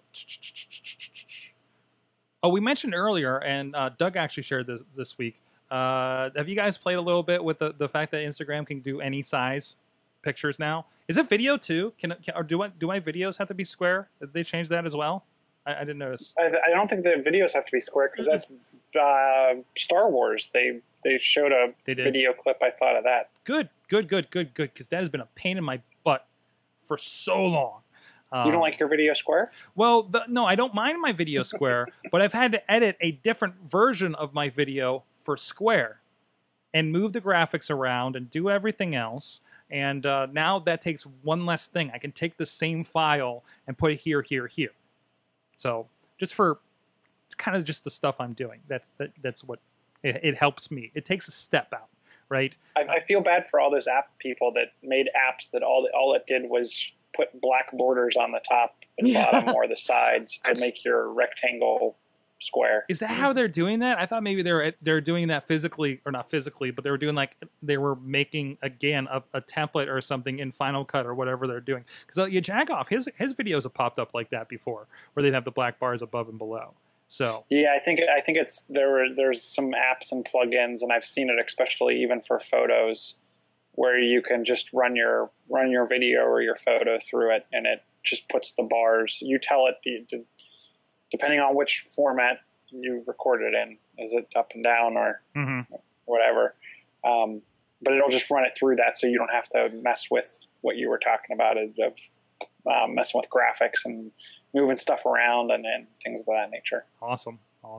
we mentioned earlier, and Doug actually shared this week. Have you guys played a little bit with the fact that Instagram can do any size pictures now? Is it video too? Or do my videos have to be square? Did they change that as well? I didn't notice. I don't think the videos have to be square because that's Star Wars. They showed a video clip. I thought of that. Good. Because that has been a pain in my butt for so long. You don't like your video square? Well, no, I don't mind my video square, but I've had to edit a different version of my video for square and move the graphics around and do everything else. And now that takes one less thing. I can take the same file and put it here. So it's kind of just the stuff I'm doing. That's what it helps me. It takes a step out, right? I feel bad for all those app people that made apps that all it did was put black borders on the top and bottom or the sides to make your rectangle square. Is that how they're doing that? I thought maybe they're doing that physically, or not physically, but they were doing like they were making again a template or something in Final Cut or whatever they're doing. Because you Jagoff, his videos have popped up like that before, where they'd have the black bars above and below. So yeah, I think it's there's some apps and plugins, and I've seen it especially even for photos, where you can just run your video or your photo through it, and it just puts the bars. You tell it. Depending on which format you record it in, is it up and down or whatever? But it'll just run it through that, so you don't have to mess with what you were talking about of messing with graphics and moving stuff around and things of that nature. Awesome.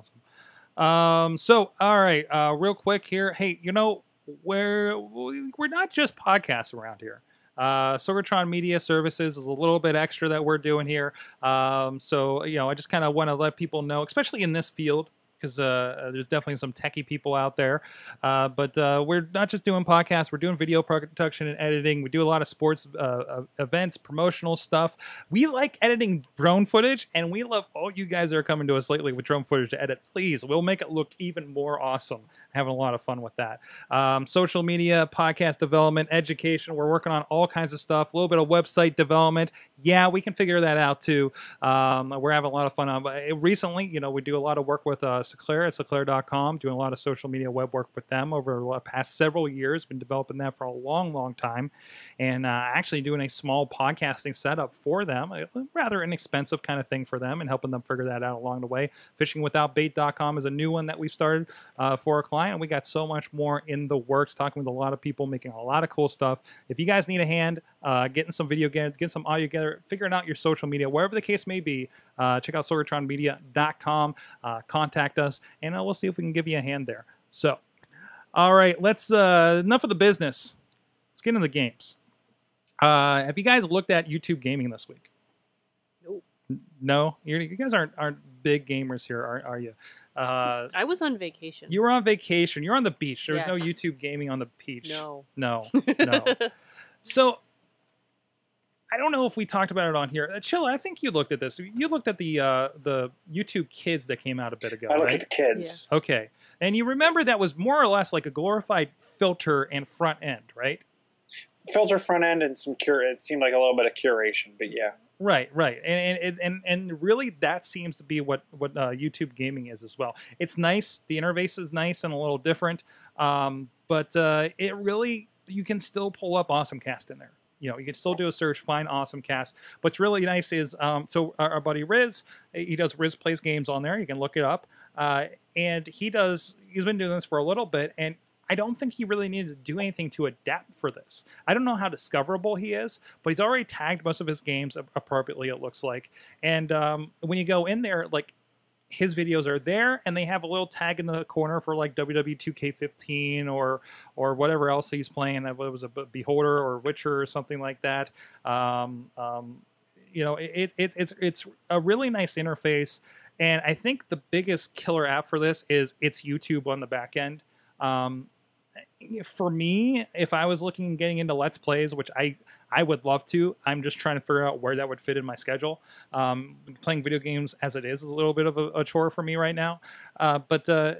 So, all right, real quick here. Hey, we're not just podcasts around here. Sorgatron Media Services is a little bit extra that we're doing here. So, I just kind of want to let people know, especially in this field, because there's definitely some techie people out there. But we're not just doing podcasts. We're doing video production and editing. We do a lot of sports events, promotional stuff. We like editing drone footage, and we love all you guys that are coming to us lately with drone footage to edit. Please, we'll make it look even more awesome. Having a lot of fun with that. Social media, podcast development, education. We're working on all kinds of stuff. A little bit of website development. Yeah, we can figure that out too. We're having a lot of fun on. Recently, we do a lot of work with Seclair at Seclair.com, doing a lot of social media web work with them over the past several years. Been developing that for a long time, and actually doing a small podcasting setup for them. A rather inexpensive kind of thing for them, and helping them figure that out along the way. FishingWithoutBait.com is a new one that we've started for a client. And we got so much more in the works, talking with a lot of people, making a lot of cool stuff. If you guys need a hand getting some video, getting some audio together, figuring out your social media, wherever the case may be, check out sorgatronmedia.com, contact us, and we'll see if we can give you a hand there. So, all right, let's enough of the business. Let's get into the games. Have you guys looked at YouTube gaming this week? Nope. No? You guys aren't big gamers here, are you? I was on vacation. You were on vacation. You're on the beach. There was no Yes. YouTube gaming on the beach. No. So, I don't know if we talked about it on here. Chilla, I think you looked at this. You looked at the YouTube Kids that came out a bit ago, I look right? at the kids. Okay. And you remember that was more or less like a glorified filter and front end, right? Filter front end and some it seemed like a little bit of curation, but yeah. Right. And really that seems to be what YouTube gaming is as well. It's nice. The interface is nice and a little different. But it really, you can still pull up Awesomecast in there. You can still do a search, find Awesomecast. What's really nice is, so our buddy Rizz, he does Rizz Plays Games on there. You can look it up. And he's been doing this for a little bit, and I don't think he really needed to do anything to adapt for this. I don't know how discoverable he is, but he's already tagged most of his games appropriately, it looks like. And when you go in there, like, his videos are there, and they have a little tag in the corner for like WWE 2K15 or whatever else he's playing. It was a Beholder or Witcher or something like that. It's a really nice interface, and I think the biggest killer app for this is it's YouTube on the back end. For me, if I was getting into Let's Plays, which I would love to, I'm just trying to figure out where that would fit in my schedule. Playing video games as it is a little bit of a chore for me right now. But I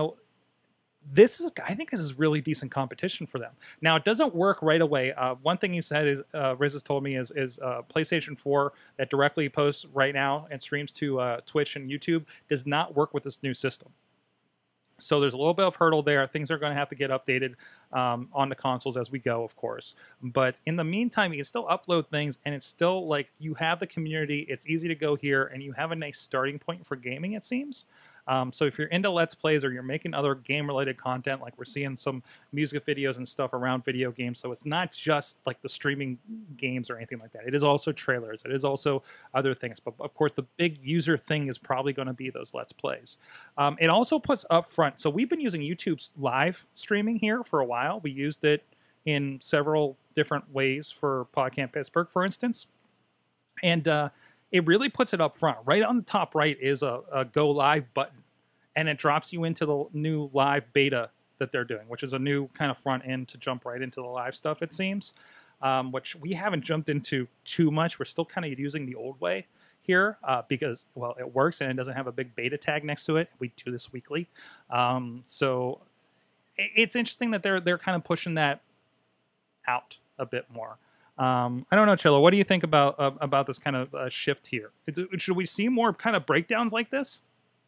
think this is really decent competition for them. Now, it doesn't work right away. One thing he said is, Rizz has told me is PlayStation 4 that directly posts right now and streams to Twitch and YouTube does not work with this new system. So there's a little bit of hurdle there. Things are going to have to get updated on the consoles as we go, of course. But in the meantime, you can still upload things, and it's still like you have the community. It's easy to go here, and you have a nice starting point for gaming, it seems. So if you're into Let's Plays or you're making other game-related content, like we're seeing some music videos and stuff around video games, so it's not just like the streaming games or anything like that. It is also trailers. It is also other things. But of course, the big user thing is probably going to be those Let's Plays. It also puts up front. So we've been using YouTube's live streaming here for a while. We used it in several different ways for PodCamp Pittsburgh, for instance. And it really puts it up front. Right on the top right is a Go Live button, and it drops you into the new live beta that they're doing, which is a new kind of front end to jump right into the live stuff, it seems, which we haven't jumped into too much. We're still kind of using the old way here because, well, it works and it doesn't have a big beta tag next to it. We do this weekly. So it's interesting that they're kind of pushing that out a bit more. I don't know, Chilla, what do you think about this kind of shift here? Should we see more kind of breakdowns like this?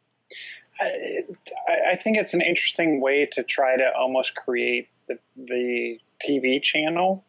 I think it's an interesting way to try to almost create the TV channel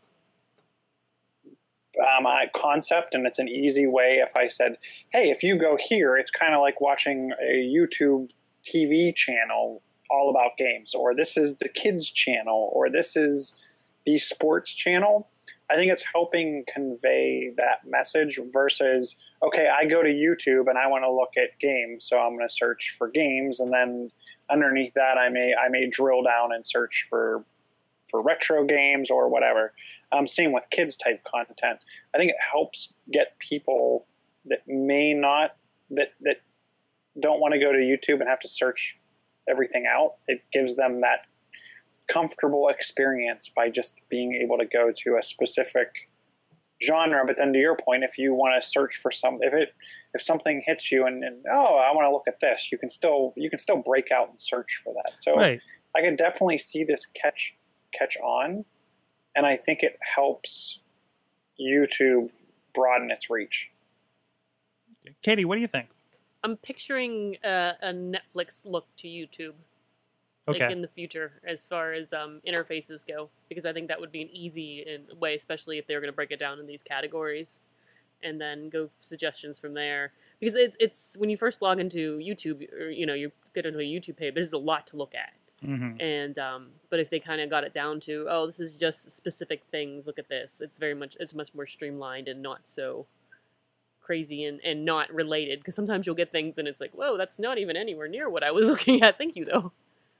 concept, and it's an easy way. If I said, hey, if you go here, it's kind of like watching a YouTube TV channel all about games, or this is the kids channel, or this is the sports channel. I think it's helping convey that message versus, okay, I go to YouTube and I want to look at games, so I'm going to search for games, and then underneath that I may drill down and search for retro games or whatever. Same with kids type content. I think it helps get people that may not, that don't want to go to YouTube and have to search everything out. It gives them that comfortable experience by just being able to go to a specific genre. But then to your point, if you want to search for if something hits you and oh, I want to look at this, you can still break out and search for that. So Right. I can definitely see this catch on, and I think it helps YouTube broaden its reach. Katie, what do you think? I'm picturing a Netflix look to YouTube. Like Okay. in the future, as far as interfaces go, because I think that would be an easy way, especially if they were going to break it down in these categories, and then go suggestions from there. Because it's when you first log into YouTube, or you get into a YouTube page, there's a lot to look at. Mm-hmm. And but if they kind of got it down to, oh, this is just specific things, look at this. It's much more streamlined and not so crazy and not related. Because sometimes you'll get things and it's like, whoa, that's not even anywhere near what I was looking at. Thank you though.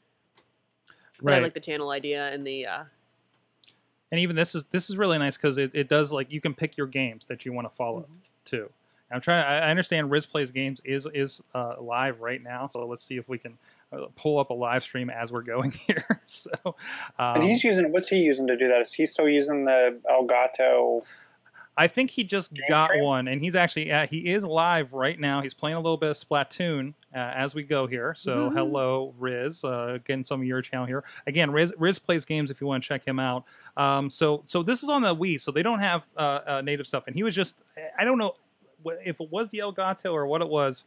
But I like the channel idea and the. And even this is really nice because it does, like, you can pick your games that you want to follow too. I understand Rizz Plays Games is live right now, so let's see if we can pull up a live stream as we're going here. So, And what's he using to do that? Is he still using the Elgato? I think he just got stream? one, and he's actually he is live right now. He's playing a little bit of Splatoon as we go here. So hello, Rizz, getting some of your channel here. Again, Rizz Plays Games if you want to check him out. So this is on the Wii, so they don't have native stuff. And he was just, I don't know if it was the Elgato or what it was.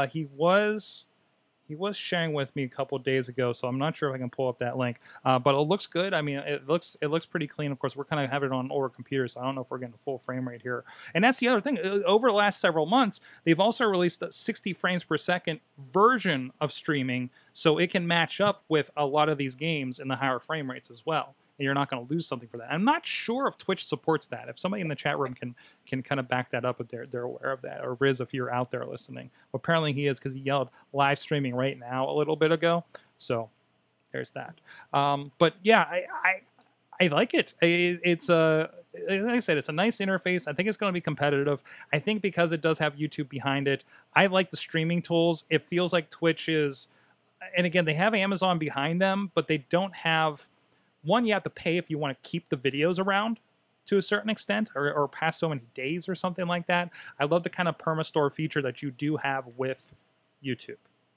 He was sharing with me a couple of days ago, so I'm not sure if I can pull up that link. But it looks good. I mean, it looks pretty clean. Of course, we're kind of having it on older computers, so I don't know if we're getting a full frame rate here. And that's the other thing. Over the last several months, they've also released a 60 frames per second version of streaming, so it can match up with a lot of these games in the higher frame rates as well. And you're not going to lose something for that. I'm not sure if Twitch supports that. If somebody in the chat room can kind of back that up if they're aware of that, or Rizz if you're out there listening. Well, apparently he is, because he yelled live streaming right now a little bit ago. So there's that. But yeah, I like it. It's like I said, it's a nice interface. I think it's going to be competitive. I think because it does have YouTube behind it. I like the streaming tools. It feels like Twitch is, and again, they have Amazon behind them, but they don't have. One, you have to pay if you want to keep the videos around to a certain extent, or past so many days or something like that. I love the kind of perma-store feature that you do have with YouTube.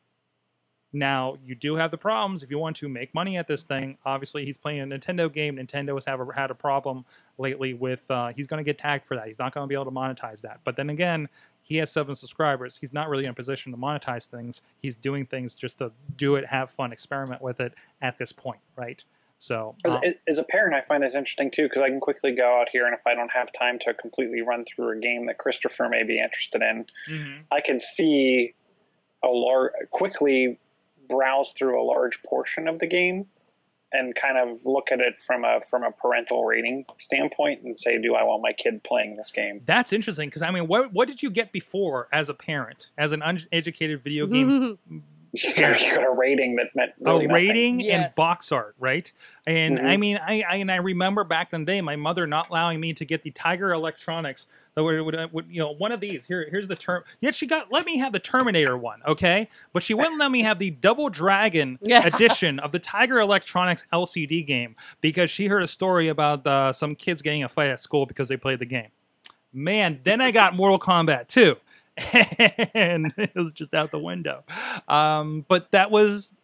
Now, you do have the problems if you want to make money at this thing. Obviously, he's playing a Nintendo game. Nintendo has had a problem lately with, he's going to get tagged for that. He's not going to be able to monetize that. But then again, he has 7 subscribers. He's not really in a position to monetize things. He's doing things just to do it, have fun, experiment with it at this point, right? So, as a parent, I find this interesting too, because I can quickly go out here, and if I don't have time to completely run through a game that Christopher may be interested in, I can see quickly browse through a large portion of the game and kind of look at it from a parental rating standpoint and say, do I want my kid playing this game? That's interesting, because I mean, what did you get before as a parent, as an uneducated video game? You got a rating that meant really a rating Yes. and box art, right? And I mean, I remember back in the day, my mother not allowing me to get the Tiger Electronics. That would one of these. Here's the term. Yet she let me have the Terminator one, okay? But she wouldn't let me have the Double Dragon edition of the Tiger Electronics LCD game because she heard a story about some kids getting a fight at school because they played the game. Man, then I got Mortal Kombat 2. And it was just out the window. But that was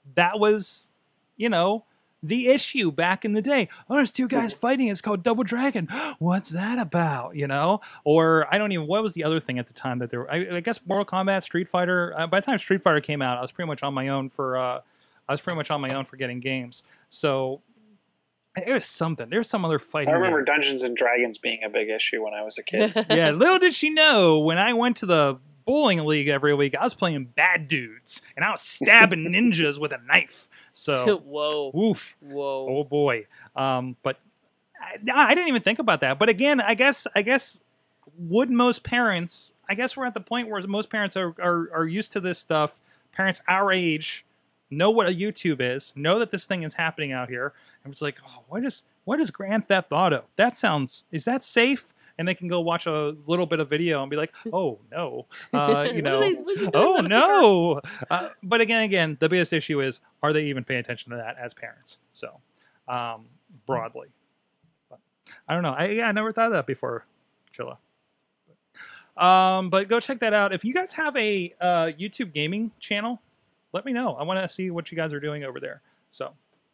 the issue back in the day. Oh, there's 2 guys fighting. It's called Double Dragon. What's that about? Or I don't even. What was the other thing at the time that there were? I guess Mortal Kombat, Street Fighter. By the time Street Fighter came out, I was pretty much on my own for getting games. So. There's something. There's some other fighting. I remember game. Dungeons and Dragons being a big issue when I was a kid. Yeah, little did she know, when I went to the bowling league every week, I was playing bad dudes, and I was stabbing ninjas with a knife. So, Whoa. woof. Whoa. Oh boy. But I didn't even think about that. But again, I guess would most parents? I guess we're at the point where most parents are used to this stuff. Parents our age know what a YouTube is, know that this thing is happening out here, and it's like, oh, what is Grand Theft Auto? Is that safe? And they can go watch a little bit of video and be like, oh no, you know, oh no. But again, the biggest issue is, are they even paying attention to that as parents? So broadly, but I don't know. I never thought of that before, Chilla. But go check that out. If you guys have a YouTube gaming channel, let me know. I want to see what you guys are doing over there. So,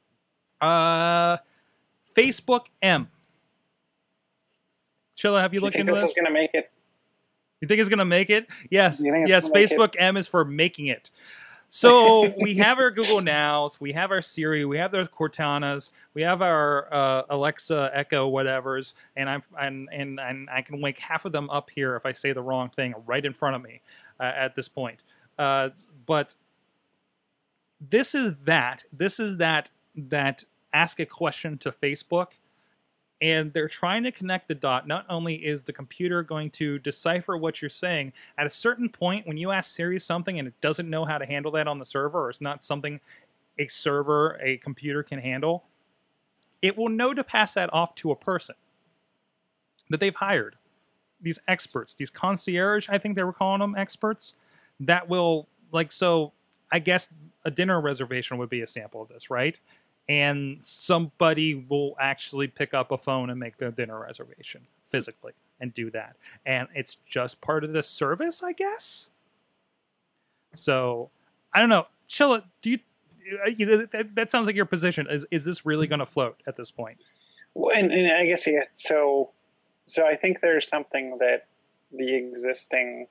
Facebook M. Chilla, have you looked into this? This is going to make it? You think it's going to make it? Yes. Yes, Facebook M is for making it. So we have our Google Nows, we have our Siri, we have those Cortanas, we have our Alexa, Echo, whatevers, and I can wake half of them up here if I say the wrong thing right in front of me at this point. But this is that ask a question to Facebook. And they're trying to connect the dot. Not only is the computer going to decipher what you're saying, at a certain point, when you ask Siri something and it doesn't know how to handle that on the server, or it's not something a computer can handle, it will know to pass that off to a person that they've hired. These experts, these concierge, I think they were calling them experts, that will, so I guess a dinner reservation would be a sample of this, right? And somebody will actually pick up a phone and make the dinner reservation physically and do that. And it's just part of the service, I guess? So, I don't know. Chilla, that sounds like your position. Is this really going to float at this point? Well, and I guess, yeah. So I think there's something that the existing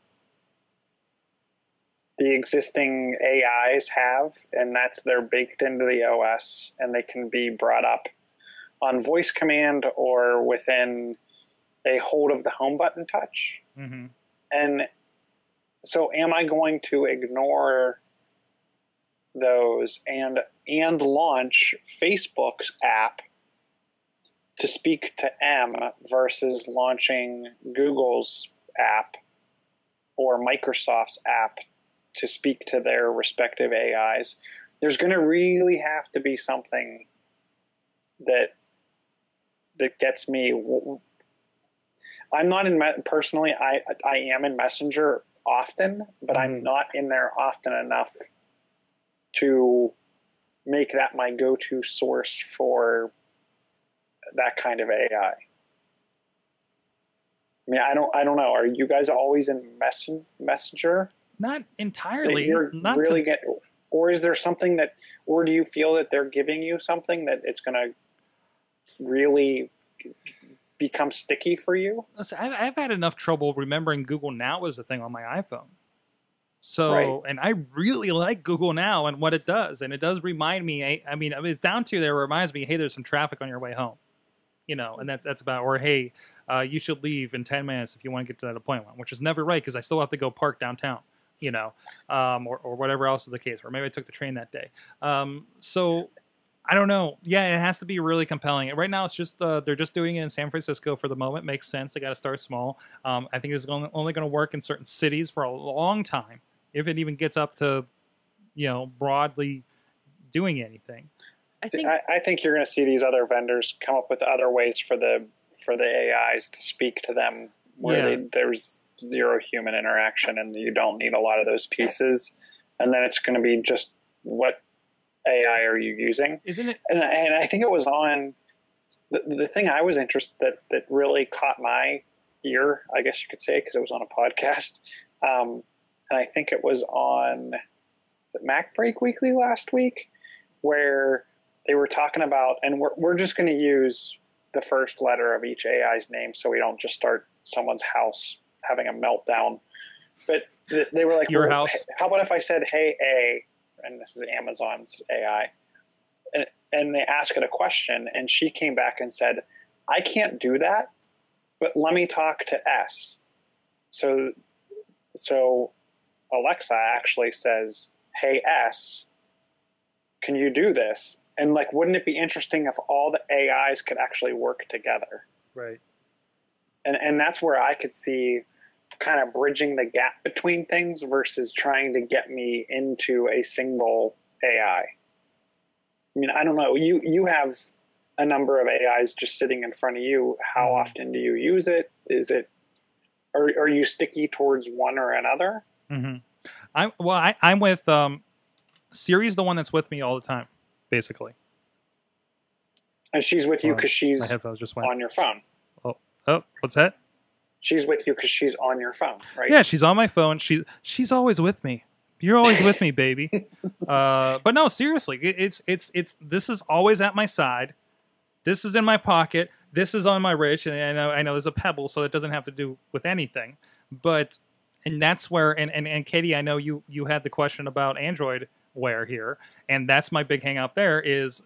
AIs have, and that's they're baked into the OS, and they can be brought up on voice command or within a hold of the home button touch. Mm-hmm. And so am I going to ignore those and launch Facebook's app to speak to M versus launching Google's app or Microsoft's app to speak to their respective AIs? There's going to really have to be something that gets me. I'm not in personally. I am in Messenger often, but I'm not in there often enough to make that my go-to source for that kind of AI. I mean, I don't know. Are you guys always in Messenger? Not entirely. Or is there something or do you feel that they're giving you something that it's going to really become sticky for you? Listen, I've had enough trouble remembering Google Now was a thing on my iPhone. So, right. And I really like Google Now and what it does. And it does remind me, I mean, it's down to there, it reminds me, hey, there's some traffic on your way home. You know, and that's about, or hey, you should leave in 10 minutes if you want to get to that appointment, which is never right because I still have to go park downtown. You know, or whatever else is the case, or maybe I took the train that day. So I don't know. Yeah, it has to be really compelling. Right now, it's just they're just doing it in San Francisco for the moment. Makes sense. They got to start small. I think it's only going to work in certain cities for a long time, if it even gets up to, broadly doing anything. I think you're going to see these other vendors come up with other ways for the AIs to speak to them where there's zero human interaction and you don't need a lot of those pieces, and then it's going to be just what AI are you using, isn't it? And I think it was on the thing I was interested that really caught my ear, I guess you could say, because it was on a podcast, and I think it was on Mac Break Weekly last week, where they were talking about, and we're just going to use the first letter of each AI's name so we don't just start someone's house having a meltdown. But they were like, your house. How about if I said, hey, A, and this is Amazon's AI, and they ask it a question, and she came back and said, I can't do that, but let me talk to S. So Alexa actually says, hey, S, can you do this? And like, wouldn't it be interesting if all the AIs could actually work together? Right. And that's where I could see kind of bridging the gap between things versus trying to get me into a single AI. I mean, I don't know. You have a number of AIs just sitting in front of you. How often do you use it? Are you sticky towards one or another? Mm-hmm. I'm with Siri's the one that's with me all the time, basically. And she's with you because she's my headphones just went on your phone. Oh, what's that? She's with you because she's on your phone, right? Yeah, she's on my phone. She's always with me. You're always with me, baby. But no, seriously, it's this is always at my side. This is in my pocket. This is on my wrist, and I know there's a pebble, so it doesn't have to do with anything. And that's where and Katie, I know you had the question about Android Wear here, and that's my big hang up there is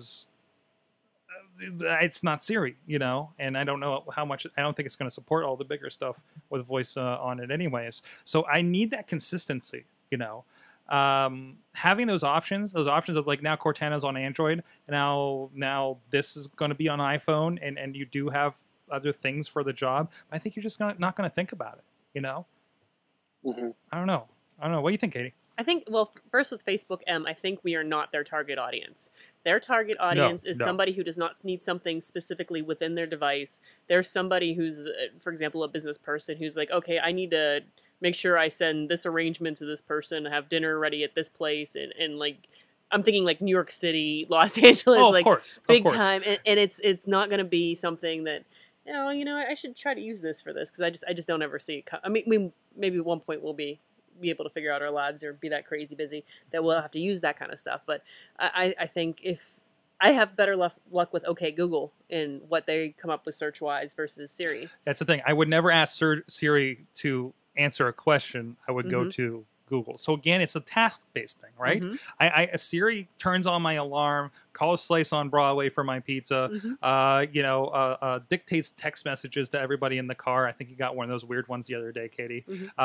it's not Siri, you know, and I don't know how much. I don't think it's going to support all the bigger stuff with voice on it, anyways. So I need that consistency, you know. Having those options of like now Cortana's on Android, now this is going to be on iPhone, and you do have other things for the job. I think you're just not going to think about it, you know. Mm-hmm. I don't know. What do you think, Katie? I think, well, first with Facebook I think we are not their target audience. Their target audience is somebody who does not need something specifically within their device. There's somebody who's, for example, a business person who's like, okay, I need to make sure I send this arrangement to this person, have dinner ready at this place, and like, I'm thinking like New York City, Los Angeles, of like course. big time, and it's not going to be something that, I should try to use this for this, because I just don't ever see it. I mean, maybe at one point we'll be able to figure out our lives or be that crazy busy that we'll have to use that kind of stuff. But I think if I have better luck with OK Google in what they come up with search wise versus Siri. That's the thing. I would never ask Siri to answer a question. I would go to Google. So again, it's a task-based thing, right? Siri turns on my alarm, calls Slice on Broadway for my pizza, dictates text messages to everybody in the car. I think you got one of those weird ones the other day, Katie.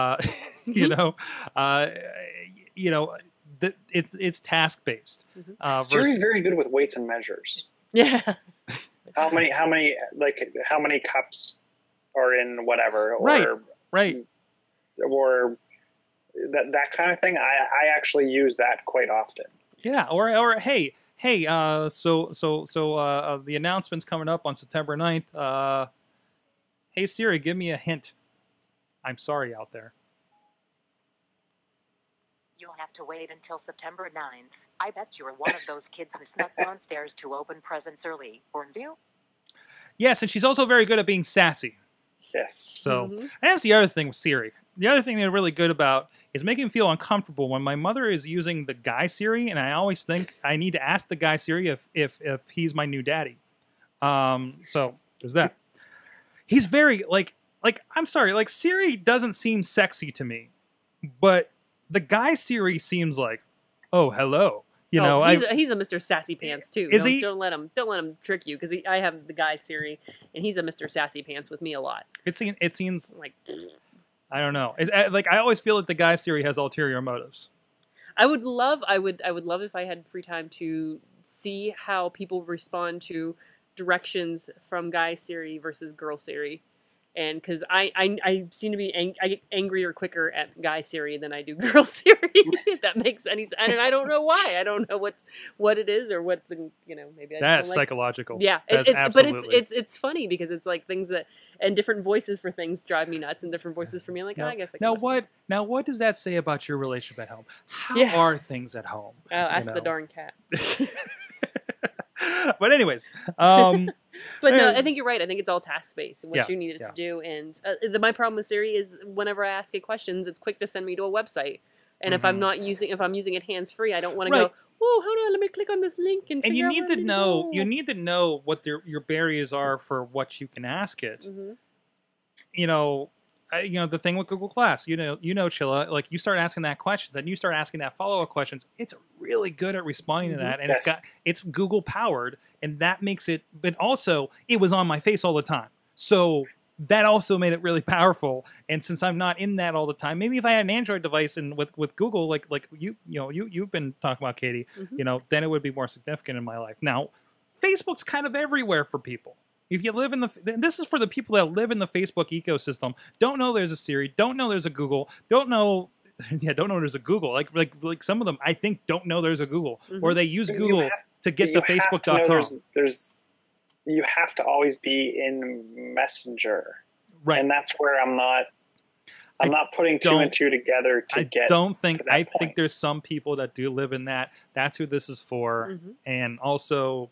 It's task-based. Siri's very good with weights and measures. Yeah. How many cups are in whatever, or right. Or that kind of thing. I actually use that quite often. Yeah, or hey, so the announcement's coming up on September 9th. Hey Siri, give me a hint. I'm sorry out there. You'll have to wait until September 9th. I bet you're one of those kids who snuck downstairs to open presents early, weren't you? Yes, and she's also very good at being sassy. Yes. So, and that's the other thing with Siri. The other thing they're really good about is making me feel uncomfortable when my mother is using the Guy Siri, and I always think I need to ask the Guy Siri if he's my new daddy. So there's that. He's very like I'm sorry, like Siri doesn't seem sexy to me, but the Guy Siri seems like, oh, hello. He's a Mr. Sassy Pants too. Is he? Don't let him trick you, because I have the Guy Siri, and he's a Mr. Sassy Pants with me a lot. It seems like, I don't know. I always feel that the Guy Siri has ulterior motives. I would love if I had free time to see how people respond to directions from Guy Siri versus Girl Siri. And because I seem to be I get angrier quicker at Guy Siri than I do Girl Siri, if that makes any sense. And I don't know why. I don't know what it is, or what's maybe that's psychological. Yeah, absolutely. But it's funny because it's like things that, and different voices for things drive me nuts, and different voices for me. I'm like, I guess. Now what does that say about your relationship at home? How are things at home? Oh, ask the darn cat. But anyways, but no, I think you're right. I think it's all task based and what you need it to do. And my problem with Siri is whenever I ask it questions, it's quick to send me to a website. And if I'm using it hands free, I don't want to go, oh, hold on, let me click on this link and you need to know. You need to know what your barriers are for what you can ask it. The thing with Google Class, Chilla, like you start asking that question, then you start asking that follow-up questions. It's really good at responding to that, and it's Google powered, and that makes it. But also, it was on my face all the time, so that also made it really powerful. And since I'm not in that all the time, maybe if I had an Android device and with Google, like you've been talking about, Katie, then it would be more significant in my life. Now, Facebook's kind of everywhere for people. If you live in this is for the people that live in the Facebook ecosystem, don't know there's a Siri, don't know there's a Google, don't know there's a Google. Like some of them, I think, don't know there's a Google, or they use Google to get to Facebook.com. You have to always be in Messenger, right? And that's where I'm not putting two and two together to get. I think there's some people that do live in that. That's who this is for, and also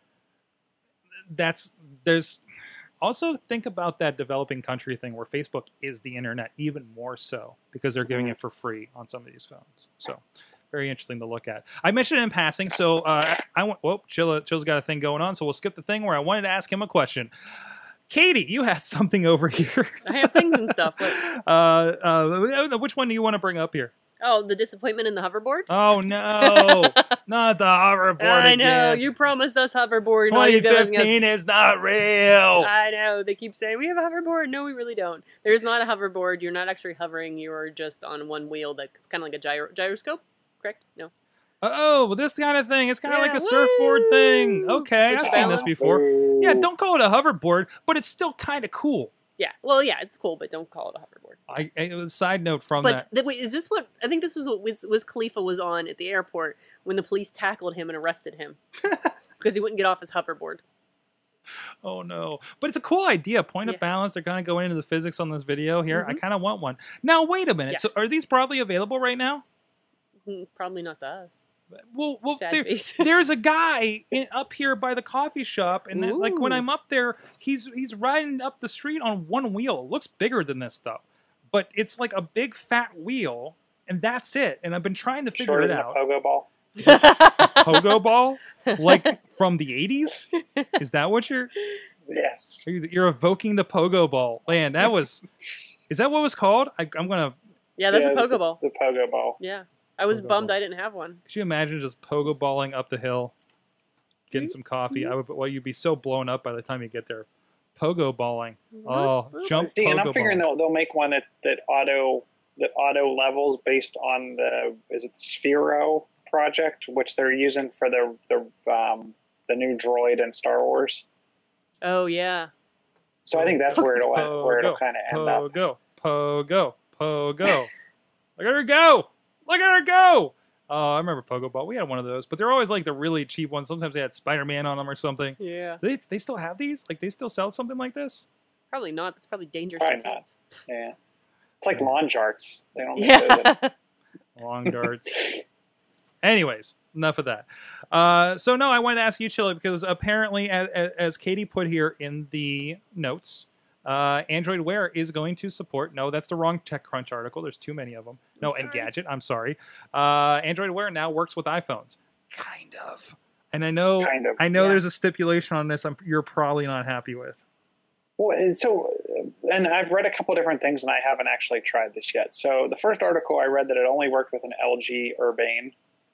there's also think about that developing country thing where Facebook is the internet even more so because they're giving it for free on some of these phones. So very interesting to look at. I mentioned it in passing, so Chilla's got a thing going on, so we'll skip the thing where I wanted to ask him a question. Katie, you had something over here. I have things and stuff. Which one do you want to bring up here? Oh, the disappointment in the hoverboard? Oh, no. Not the hoverboard I know. again. You promised us hoverboard. 2015 is not real. I know. They keep saying, we have a hoverboard. No, we really don't. There's not a hoverboard. You're not actually hovering. You're just on one wheel that's kind of like a gyroscope, correct? No. Oh, well, this kind of thing. It's kind of like a surfboard thing. Okay, I've seen this before. Yeah, don't call it a hoverboard, but it's still kind of cool. Yeah, well, yeah, it's cool, but don't call it a hoverboard. Side note from that. But wait, is this what I think? This was what Wiz Khalifa was on at the airport when the police tackled him and arrested him because he wouldn't get off his hoverboard. Oh no! But it's a cool idea. Point of balance. They're kind of going into the physics on this video here. I kind of want one. Now wait a minute. Yeah. So are these broadly available right now? Probably not to us. Well, there's a guy up here by the coffee shop, and then, like when I'm up there, he's riding up the street on one wheel. It looks bigger than this though, but it's like a big fat wheel, and that's it. And I've been trying to figure it out. A pogo ball. Pogo ball, like from the 80s? Is that what you're? Yes. You're evoking the pogo ball. Man, that was. Is that what it was called? I'm gonna. Yeah, that's a pogo ball. The pogo ball. Yeah. I was bummed I didn't have one. Could you imagine just pogo balling up the hill, getting some coffee? You'd be so blown up by the time you get there. Pogo balling. Oh, jump. See, and I'm figuring they'll make one that auto levels based on the Sphero project, which they're using for the new droid in Star Wars. Oh yeah. So I think that's where it'll kind of end up. Pogo. Look at her go. Look at her go! Oh, I remember Pogo Ball. We had one of those, but they're always like the really cheap ones. Sometimes they had Spider-Man on them or something. Yeah. They still have these? Like they still sell something like this? Probably not. That's probably dangerous. Probably not. Yeah. It's like lawn darts. They don't make those. Long darts. Anyways, enough of that. So no, I wanted to ask you, Chilla, because apparently, as Katie put here in the notes, Android Wear is going to support. No, that's the wrong TechCrunch article. There's too many of them. No, Engadget. I'm sorry. Android Wear now works with iPhones. Kind of. And I know there's a stipulation on this you're probably not happy with. Well, and I've read a couple different things, and I haven't actually tried this yet. So the first article I read that it only worked with an LG Urbane.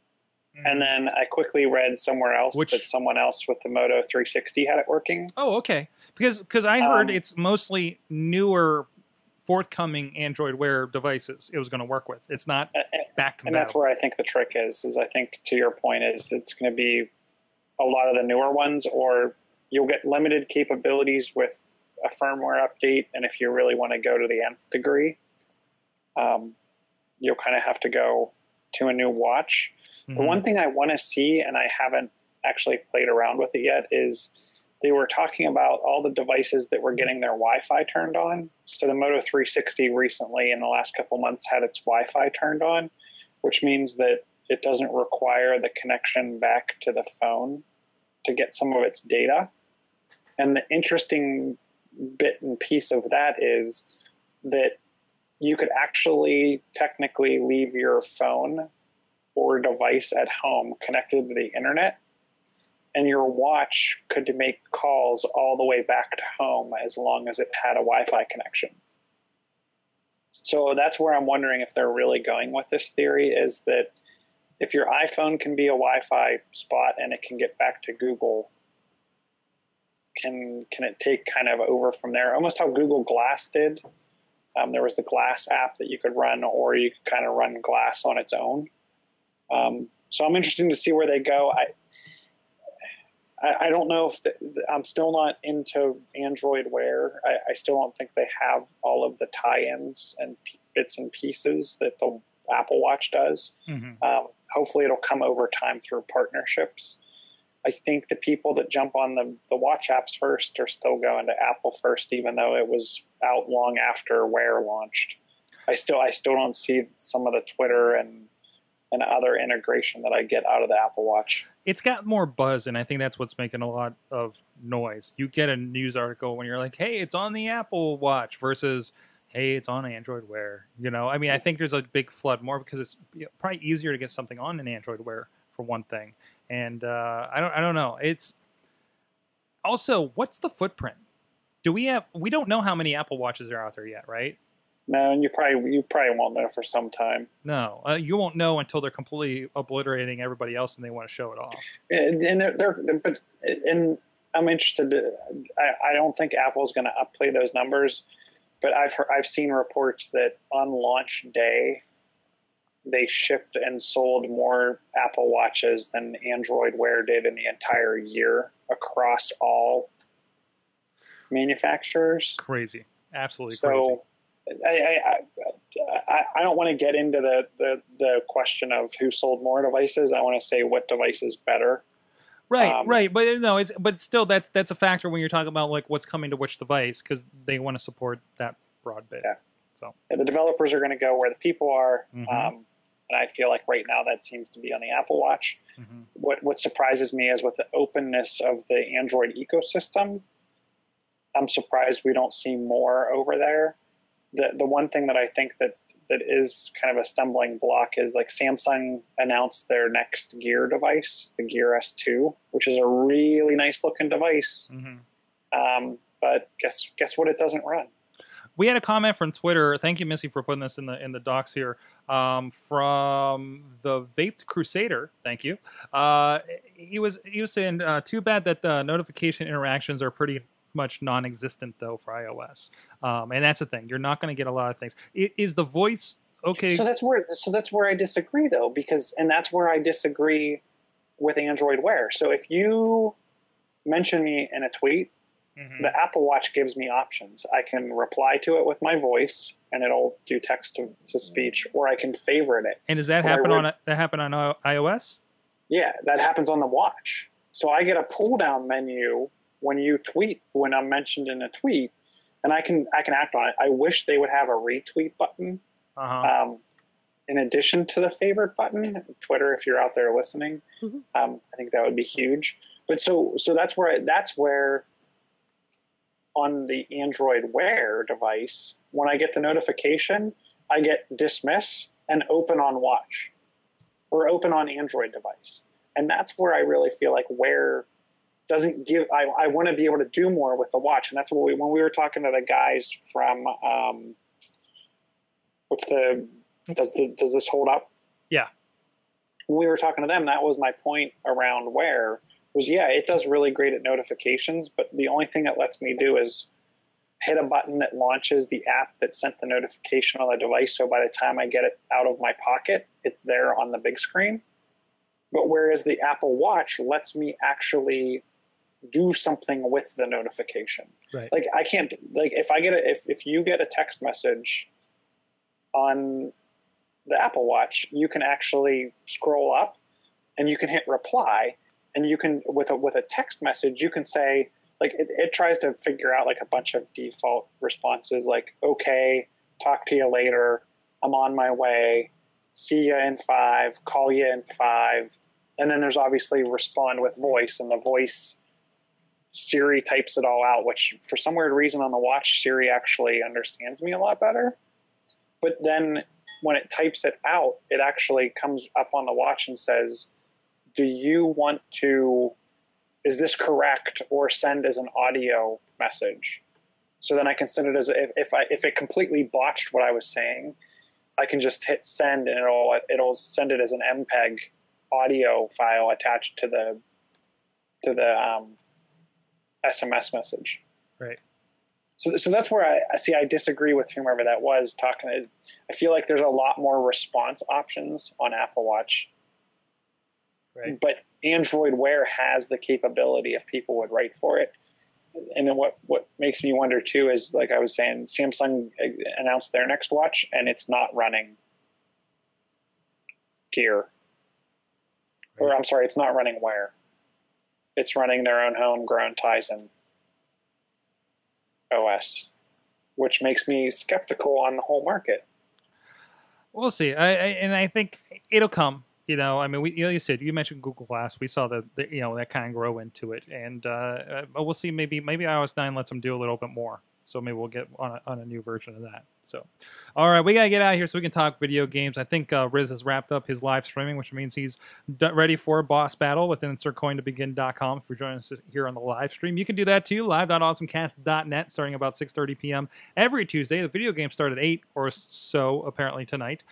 And then I quickly read somewhere else that someone else with the Moto 360 had it working. Oh, okay. Because I heard it's mostly newer, forthcoming Android Wear devices it was going to work with. It's not back compatible. And that's where I think the trick is I think, to your point, is it's going to be a lot of the newer ones, or you'll get limited capabilities with a firmware update, and if you really want to go to the nth degree, you'll kind of have to go to a new watch. The one thing I want to see, and I haven't actually played around with it yet, is they were talking about all the devices that were getting their Wi-Fi turned on. So the Moto 360 recently, in the last couple months, had its Wi-Fi turned on, which means that it doesn't require the connection back to the phone to get some of its data. And the interesting bit and piece of that is that you could actually technically leave your phone or device at home connected to the internet, and your watch could make calls all the way back to home as long as it had a Wi-Fi connection. So that's where I'm wondering if they're really going with this theory, is that if your iPhone can be a Wi-Fi spot and it can get back to Google, can it take kind of over from there? Almost how Google Glass did. There was the Glass app that you could run, or you could kind of run Glass on its own. So I'm interested to see where they go. I don't know if I'm still not into Android Wear. I still don't think they have all of the tie-ins and bits and pieces that the Apple Watch does. Mm-hmm. Hopefully it'll come over time through partnerships. I think the people that jump on the watch apps first are still going to Apple first, even though it was out long after Wear launched. I still don't see some of the Twitter and other integration that I get out of the Apple Watch. It's got more buzz, and I think that's what's making a lot of noise. You get a news article when you're like, hey, it's on the Apple Watch versus, hey, it's on Android Wear. I mean, I think there's a big flood more because it's probably easier to get something on an Android Wear for one thing. And I don't know. It's also, what's the footprint? We don't know how many Apple Watches are out there yet, right? No, and you probably won't know for some time. No, you won't know until they're completely obliterating everybody else and they want to show it off. And I'm interested. I don't think Apple's going to upplay those numbers, but I've seen reports that on launch day, they shipped and sold more Apple Watches than Android Wear did in the entire year across all manufacturers. Crazy, absolutely crazy. I don't want to get into the question of who sold more devices. I want to say what device is better. Right. But no, but still that's a factor when you're talking about like what's coming to which device, because they want to support that broad bit. Yeah. So the developers are going to go where the people are. Mm-hmm. And I feel like right now that seems to be on the Apple Watch. Mm-hmm. What surprises me is with the openness of the Android ecosystem, I'm surprised we don't see more over there. The one thing that I think that is kind of a stumbling block is like Samsung announced their next Gear device, the Gear S2, which is a really nice looking device. Mm-hmm. But guess what it doesn't run. We had a comment from Twitter. Thank you, Missy, for putting this in the docs here. From the Vaped Crusader. Thank you. He was saying, too bad that the notification interactions are pretty much non-existent though for iOS. And that's the thing. You're not going to get a lot of things. Is the voice okay? So that's where I disagree though, and that's where I disagree with Android Wear. So if you mention me in a tweet, mm-hmm. the Apple Watch gives me options. I can reply to it with my voice, and it'll do text to speech, or I can favorite it. And does that happen on iOS? Yeah, that happens on the watch. So I get a pull down menu when you tweet, when I'm mentioned in a tweet, and I can act on it. I wish they would have a retweet button in addition to the favorite button. Twitter, if you're out there listening, mm-hmm. I think that would be huge. But so that's where on the Android Wear device, when I get the notification, I get dismiss and open on watch or open on Android device. And that's where I really feel like Wear doesn't give, I want to be able to do more with the watch. And that's what when we were talking to the guys from, does this hold up? Yeah. When we were talking to them, that was my point around Wear. Was, yeah, it does really great at notifications, but the only thing it lets me do is hit a button that launches the app that sent the notification on the device, so by the time I get it out of my pocket, it's there on the big screen. But whereas the Apple Watch lets me actually do something with the notification. Right. Like I can't, like if you get a text message on the Apple Watch, you can actually scroll up and you can hit reply. And you can, with a text message, you can say, like, it tries to figure out, like, a bunch of default responses, like, okay, talk to you later, I'm on my way, see you in 5, call you in 5. And then there's obviously respond with voice, and the voice, Siri types it all out, which for some weird reason on the watch, Siri actually understands me a lot better. But then when it types it out, it actually comes up on the watch and says, do you want to, is this correct, or send as an audio message? So then I can send it as, if it completely botched what I was saying, I can just hit send and it'll send it as an MPEG audio file attached to the SMS message. Right. So that's where I disagree with whomever that was talking. I feel like there's a lot more response options on Apple Watch. Right. But Android Wear has the capability if people would write for it. And then what makes me wonder too is, like I was saying, Samsung announced their next watch and it's not running Gear. Or I'm sorry, it's not running Wear. It's running their own homegrown Tizen OS, which makes me skeptical on the whole market. We'll see. I think it'll come. You know, I mean, you said, you mentioned Google Glass. We saw that kind of grow into it, and we'll see. Maybe iOS 9 lets them do a little bit more. So maybe we'll get on a new version of that. So, all right, we got to get out of here so we can talk video games. I think Rizz has wrapped up his live streaming, which means he's ready for a boss battle with insertcointobegin.com. If you're joining us here on the live stream, you can do that too, live.awesomecast.net, starting about 6:30 p.m. every Tuesday. The video games start at 8 or so, apparently, tonight.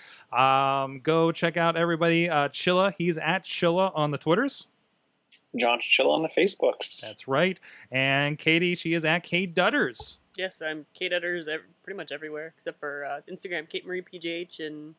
Go check out everybody. Chilla, he's at Chilla on the Twitters. John Chilla on the Facebooks. That's right. And Katie, she is at Kate Dutters. Yes, I'm Kate Utters pretty much everywhere except for Instagram, Kate Marie PGH, and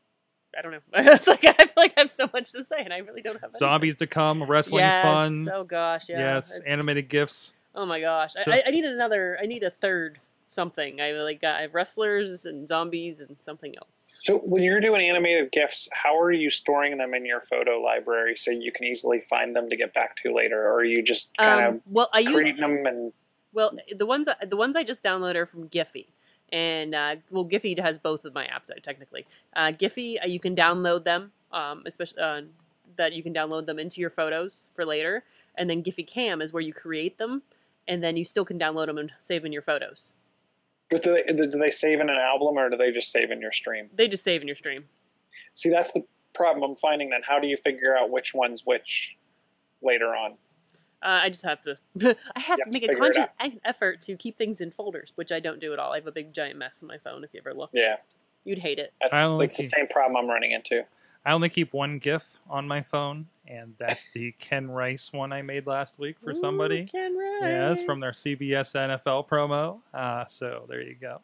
I don't know. It's like I feel like I have so much to say, and I really don't have. Anything. Zombies to come, wrestling fun. Oh gosh, yeah. Yes, animated GIFs. Oh my gosh, So, I need another. I need a third something. I have wrestlers and zombies and something else. So when you're doing animated GIFs, how are you storing them in your photo library so you can easily find them to get back to later, or are you just kind of creating them and? Well, the ones I just downloaded are from Giphy, and Giphy has both of my apps technically. Giphy, you can download them, especially that you can download them into your photos for later, and then Giphy Cam is where you create them, and then you still can download them and save in your photos. But do they save in an album, or do they just save in your stream? They just save in your stream. See, that's the problem I'm finding. Then how do you figure out which one's which later on? I just have to. I have to make a conscious effort to keep things in folders, which I don't do at all. I have a big giant mess on my phone. If you ever look, yeah, you'd hate it. It's the same problem I'm running into. I only keep one GIF on my phone, and that's the Ken Rice one I made last week for somebody. Ken Rice. Yes, from their CBS NFL promo. So there you go.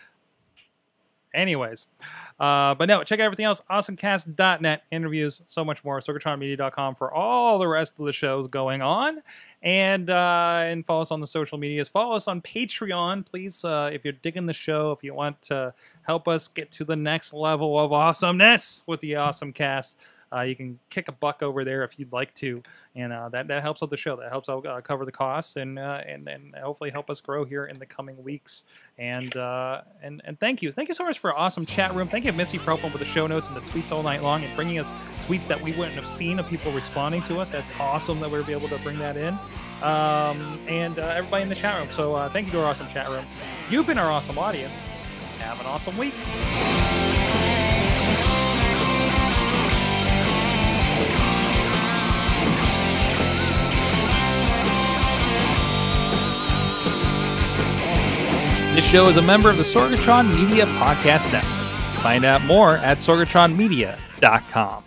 Anyways, but no, check out everything else. Awesomecast.net, interviews, so much more. SorgatronMedia.com for all the rest of the shows going on. And follow us on the social medias. Follow us on Patreon, please. If you're digging the show, if you want to help us get to the next level of awesomeness with the Awesomecast, you can kick a buck over there if you'd like to, and that helps out the show. That helps out cover the costs and hopefully help us grow here in the coming weeks. And thank you so much for an awesome chat room. Thank you, Missy, for helping with the show notes and the tweets all night long and bringing us tweets that we wouldn't have seen of people responding to us. That's awesome that we were able to bring that in. And everybody in the chat room. So thank you to our awesome chat room. You've been our awesome audience. Have an awesome week. This show is a member of the Sorgatron Media Podcast Network. Find out more at sorgatronmedia.com.